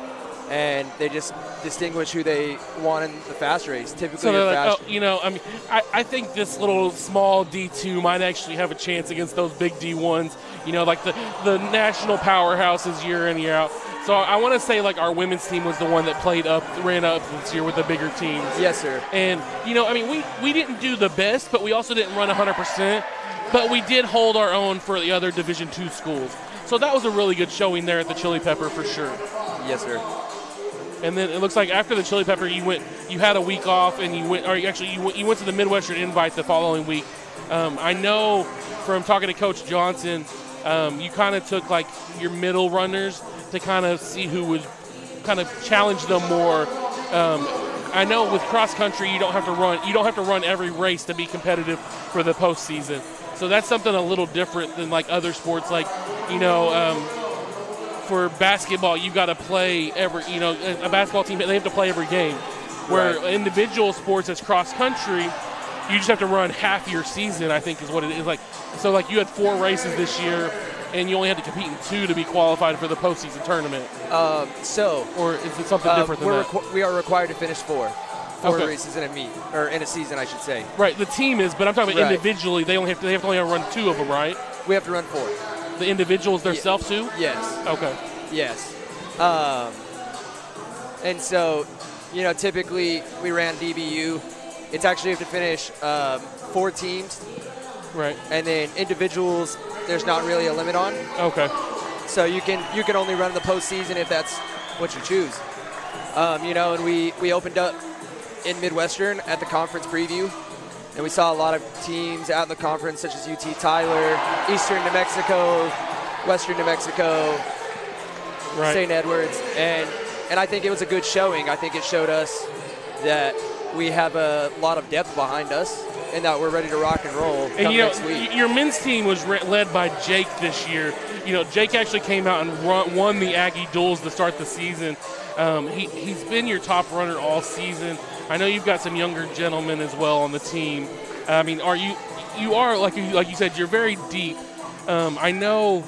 and they just distinguish who they want in the fast race. Typically, so they're like, I think this little small D2 might actually have a chance against those big D1s. Like the national powerhouses year in, year out. So I want to say like our women's team was the one that ran up this year with the bigger teams. Yes, sir. And, we didn't do the best, but we also didn't run 100%. But we did hold our own for the other Division II schools. So that was a really good showing there at the Chili Pepper for sure. Yes, sir. And then it looks like after the Chili Pepper, you had a week off, and you went to the Midwestern Invite the following week. I know from talking to Coach Johnson, you kind of took like your middle runners to kind of see who would kind of challenge them more. I know with cross country, you don't have to run every race to be competitive for the postseason. So that's something a little different than like other sports. Like, for basketball, you've got to play a basketball team, they have to play every game. Where individual sports as cross country, you just have to run half your season, I think is what it is. Like, so like you had 4 races this year, and you only had to compete in 2 to be qualified for the postseason tournament. Or is it something different than that? We are required to finish 4 races in a meet, or in a season, I should say. Right, the team is, but I'm talking about individually. They have to only run 2 of them, right? We have to run 4. The individuals themselves too? Yes. Okay. Yes. And so, typically we ran DBU. It's actually you have to finish 4 teams. Right. And then individuals, there's not really a limit on. Okay. So you can only run in the postseason if that's what you choose. And we opened up in Midwestern at the conference preview, and we saw a lot of teams out in the conference such as UT Tyler, Eastern New Mexico, Western New Mexico, St. Edwards, and I think it was a good showing. I think it showed us that we have a lot of depth behind us and that we're ready to rock and roll next week. Your men's team was led by Jake this year. Jake actually came out and won the Aggie Duels to start the season. He's been your top runner all season. I know you've got some younger gentlemen as well on the team. I mean, you are like you said, you're very deep. I know,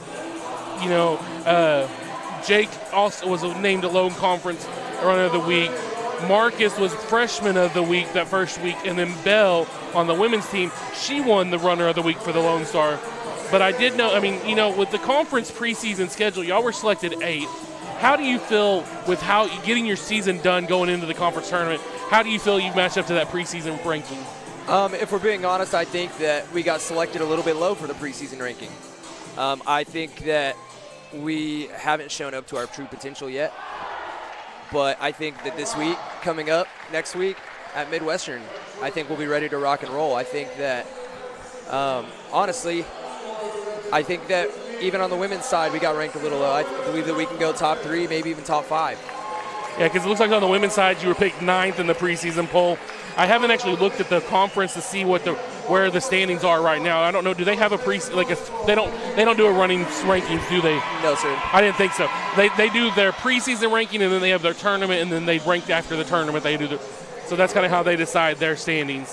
Jake also was named a Lone Conference Runner of the Week. Marcus was Freshman of the Week that first week, and then Belle on the women's team, she won the Runner of the Week for the Lone Star. But I did know, with the conference preseason schedule, y'all were selected 8th. How do you feel with how getting your season done going into the conference tournament? How do you feel you match up to that preseason ranking? If we're being honest, I think that we got selected a little bit low for the preseason ranking. I think that we haven't shown up to our true potential yet. But I think that this week, coming up next week at Midwestern, I think we'll be ready to rock and roll. I think that, honestly, I think that even on the women's side, we got ranked a little low. I believe that we can go top 3, maybe even top 5. Yeah, because it looks like on the women's side, you were picked 9th in the preseason poll. I haven't actually looked at the conference to see where the standings are right now. I don't know. Do they have they don't do a running rankings, do they? No, sir. I didn't think so. They do their preseason ranking, and then they have their tournament, and then they rank after the tournament. So that's kind of how they decide their standings.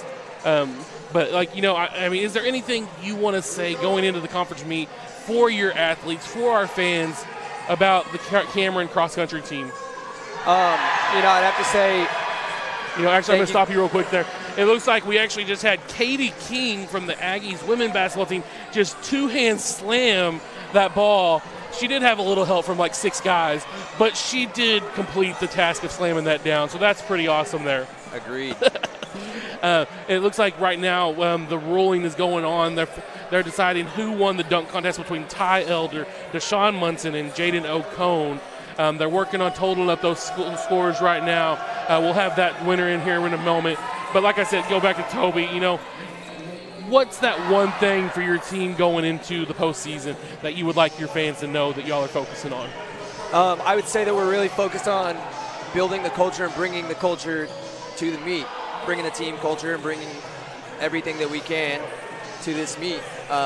But like, I mean, is there anything you want to say going into the conference meet for your athletes, for our fans, about the Cameron cross country team? I'd have to say, actually, I'm going to stop you real quick there. It looks like we actually just had Katie King from the Aggies women basketball team just two-hand slam that ball. She did have a little help from like 6 guys, but she did complete the task of slamming that down. So that's pretty awesome there. Agreed. It looks like right now the ruling is going on. They're deciding who won the dunk contest between Ty Elder, Deshaun Munson, and Jaden O'Cone. They're working on totaling up those scores right now. We'll have that winner in here in a moment. But like I said, go back to Toby. What's that one thing for your team going into the postseason that you would like your fans to know that y'all are focusing on? I would say that we're really focused on building the culture and bringing the culture to the meet, bringing the team culture and bringing everything that we can to this meet.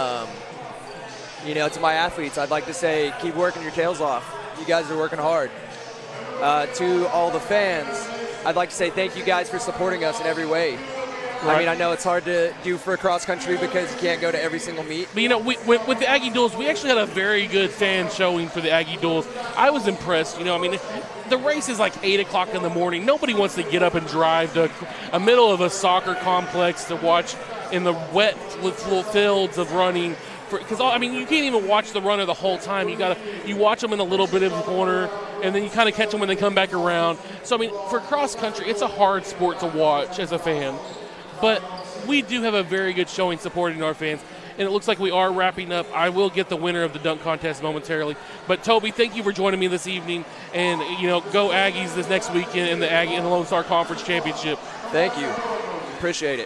To my athletes, I'd like to say keep working your tails off. You guys are working hard. To all the fans, I'd like to say thank you guys for supporting us in every way. Right. I mean, I know it's hard to do for cross country because you can't go to every single meet. But, with the Aggie Duels, we actually had a very good fan showing for the Aggie Duels. I was impressed. The race is like 8 o'clock in the morning. Nobody wants to get up and drive to a middle of a soccer complex to watch in the wet fields of running. Because, you can't even watch the runner the whole time. You watch them in a little bit of the corner, and then you kind of catch them when they come back around. So, for cross country, it's a hard sport to watch as a fan. But we do have a very good showing supporting our fans, and it looks like we are wrapping up. I will get the winner of the dunk contest momentarily. But, Toby, thank you for joining me this evening, and, go Aggies this next weekend in the Lone Star Conference Championship. Thank you. Appreciate it.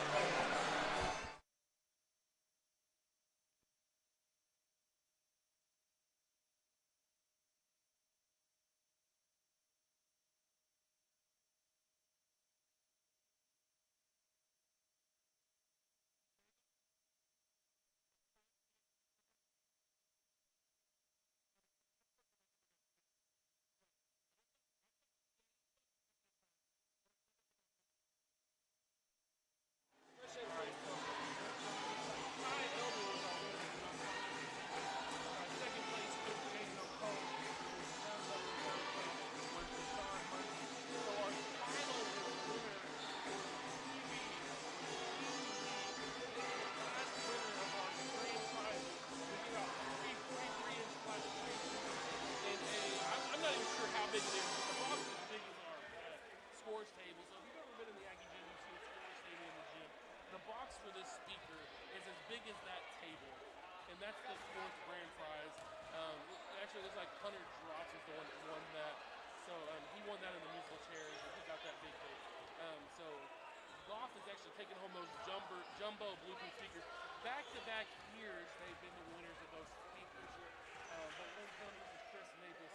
That's the 4th grand prize. Actually, it looks like Hunter Drotz is the one that won that. So he won that in the musical chairs, and he got that big thing. So Goff is actually taking home those jumbo Bluetooth speakers. Back-to-back years, they've been the winners of those speakers. But this is Chris Maple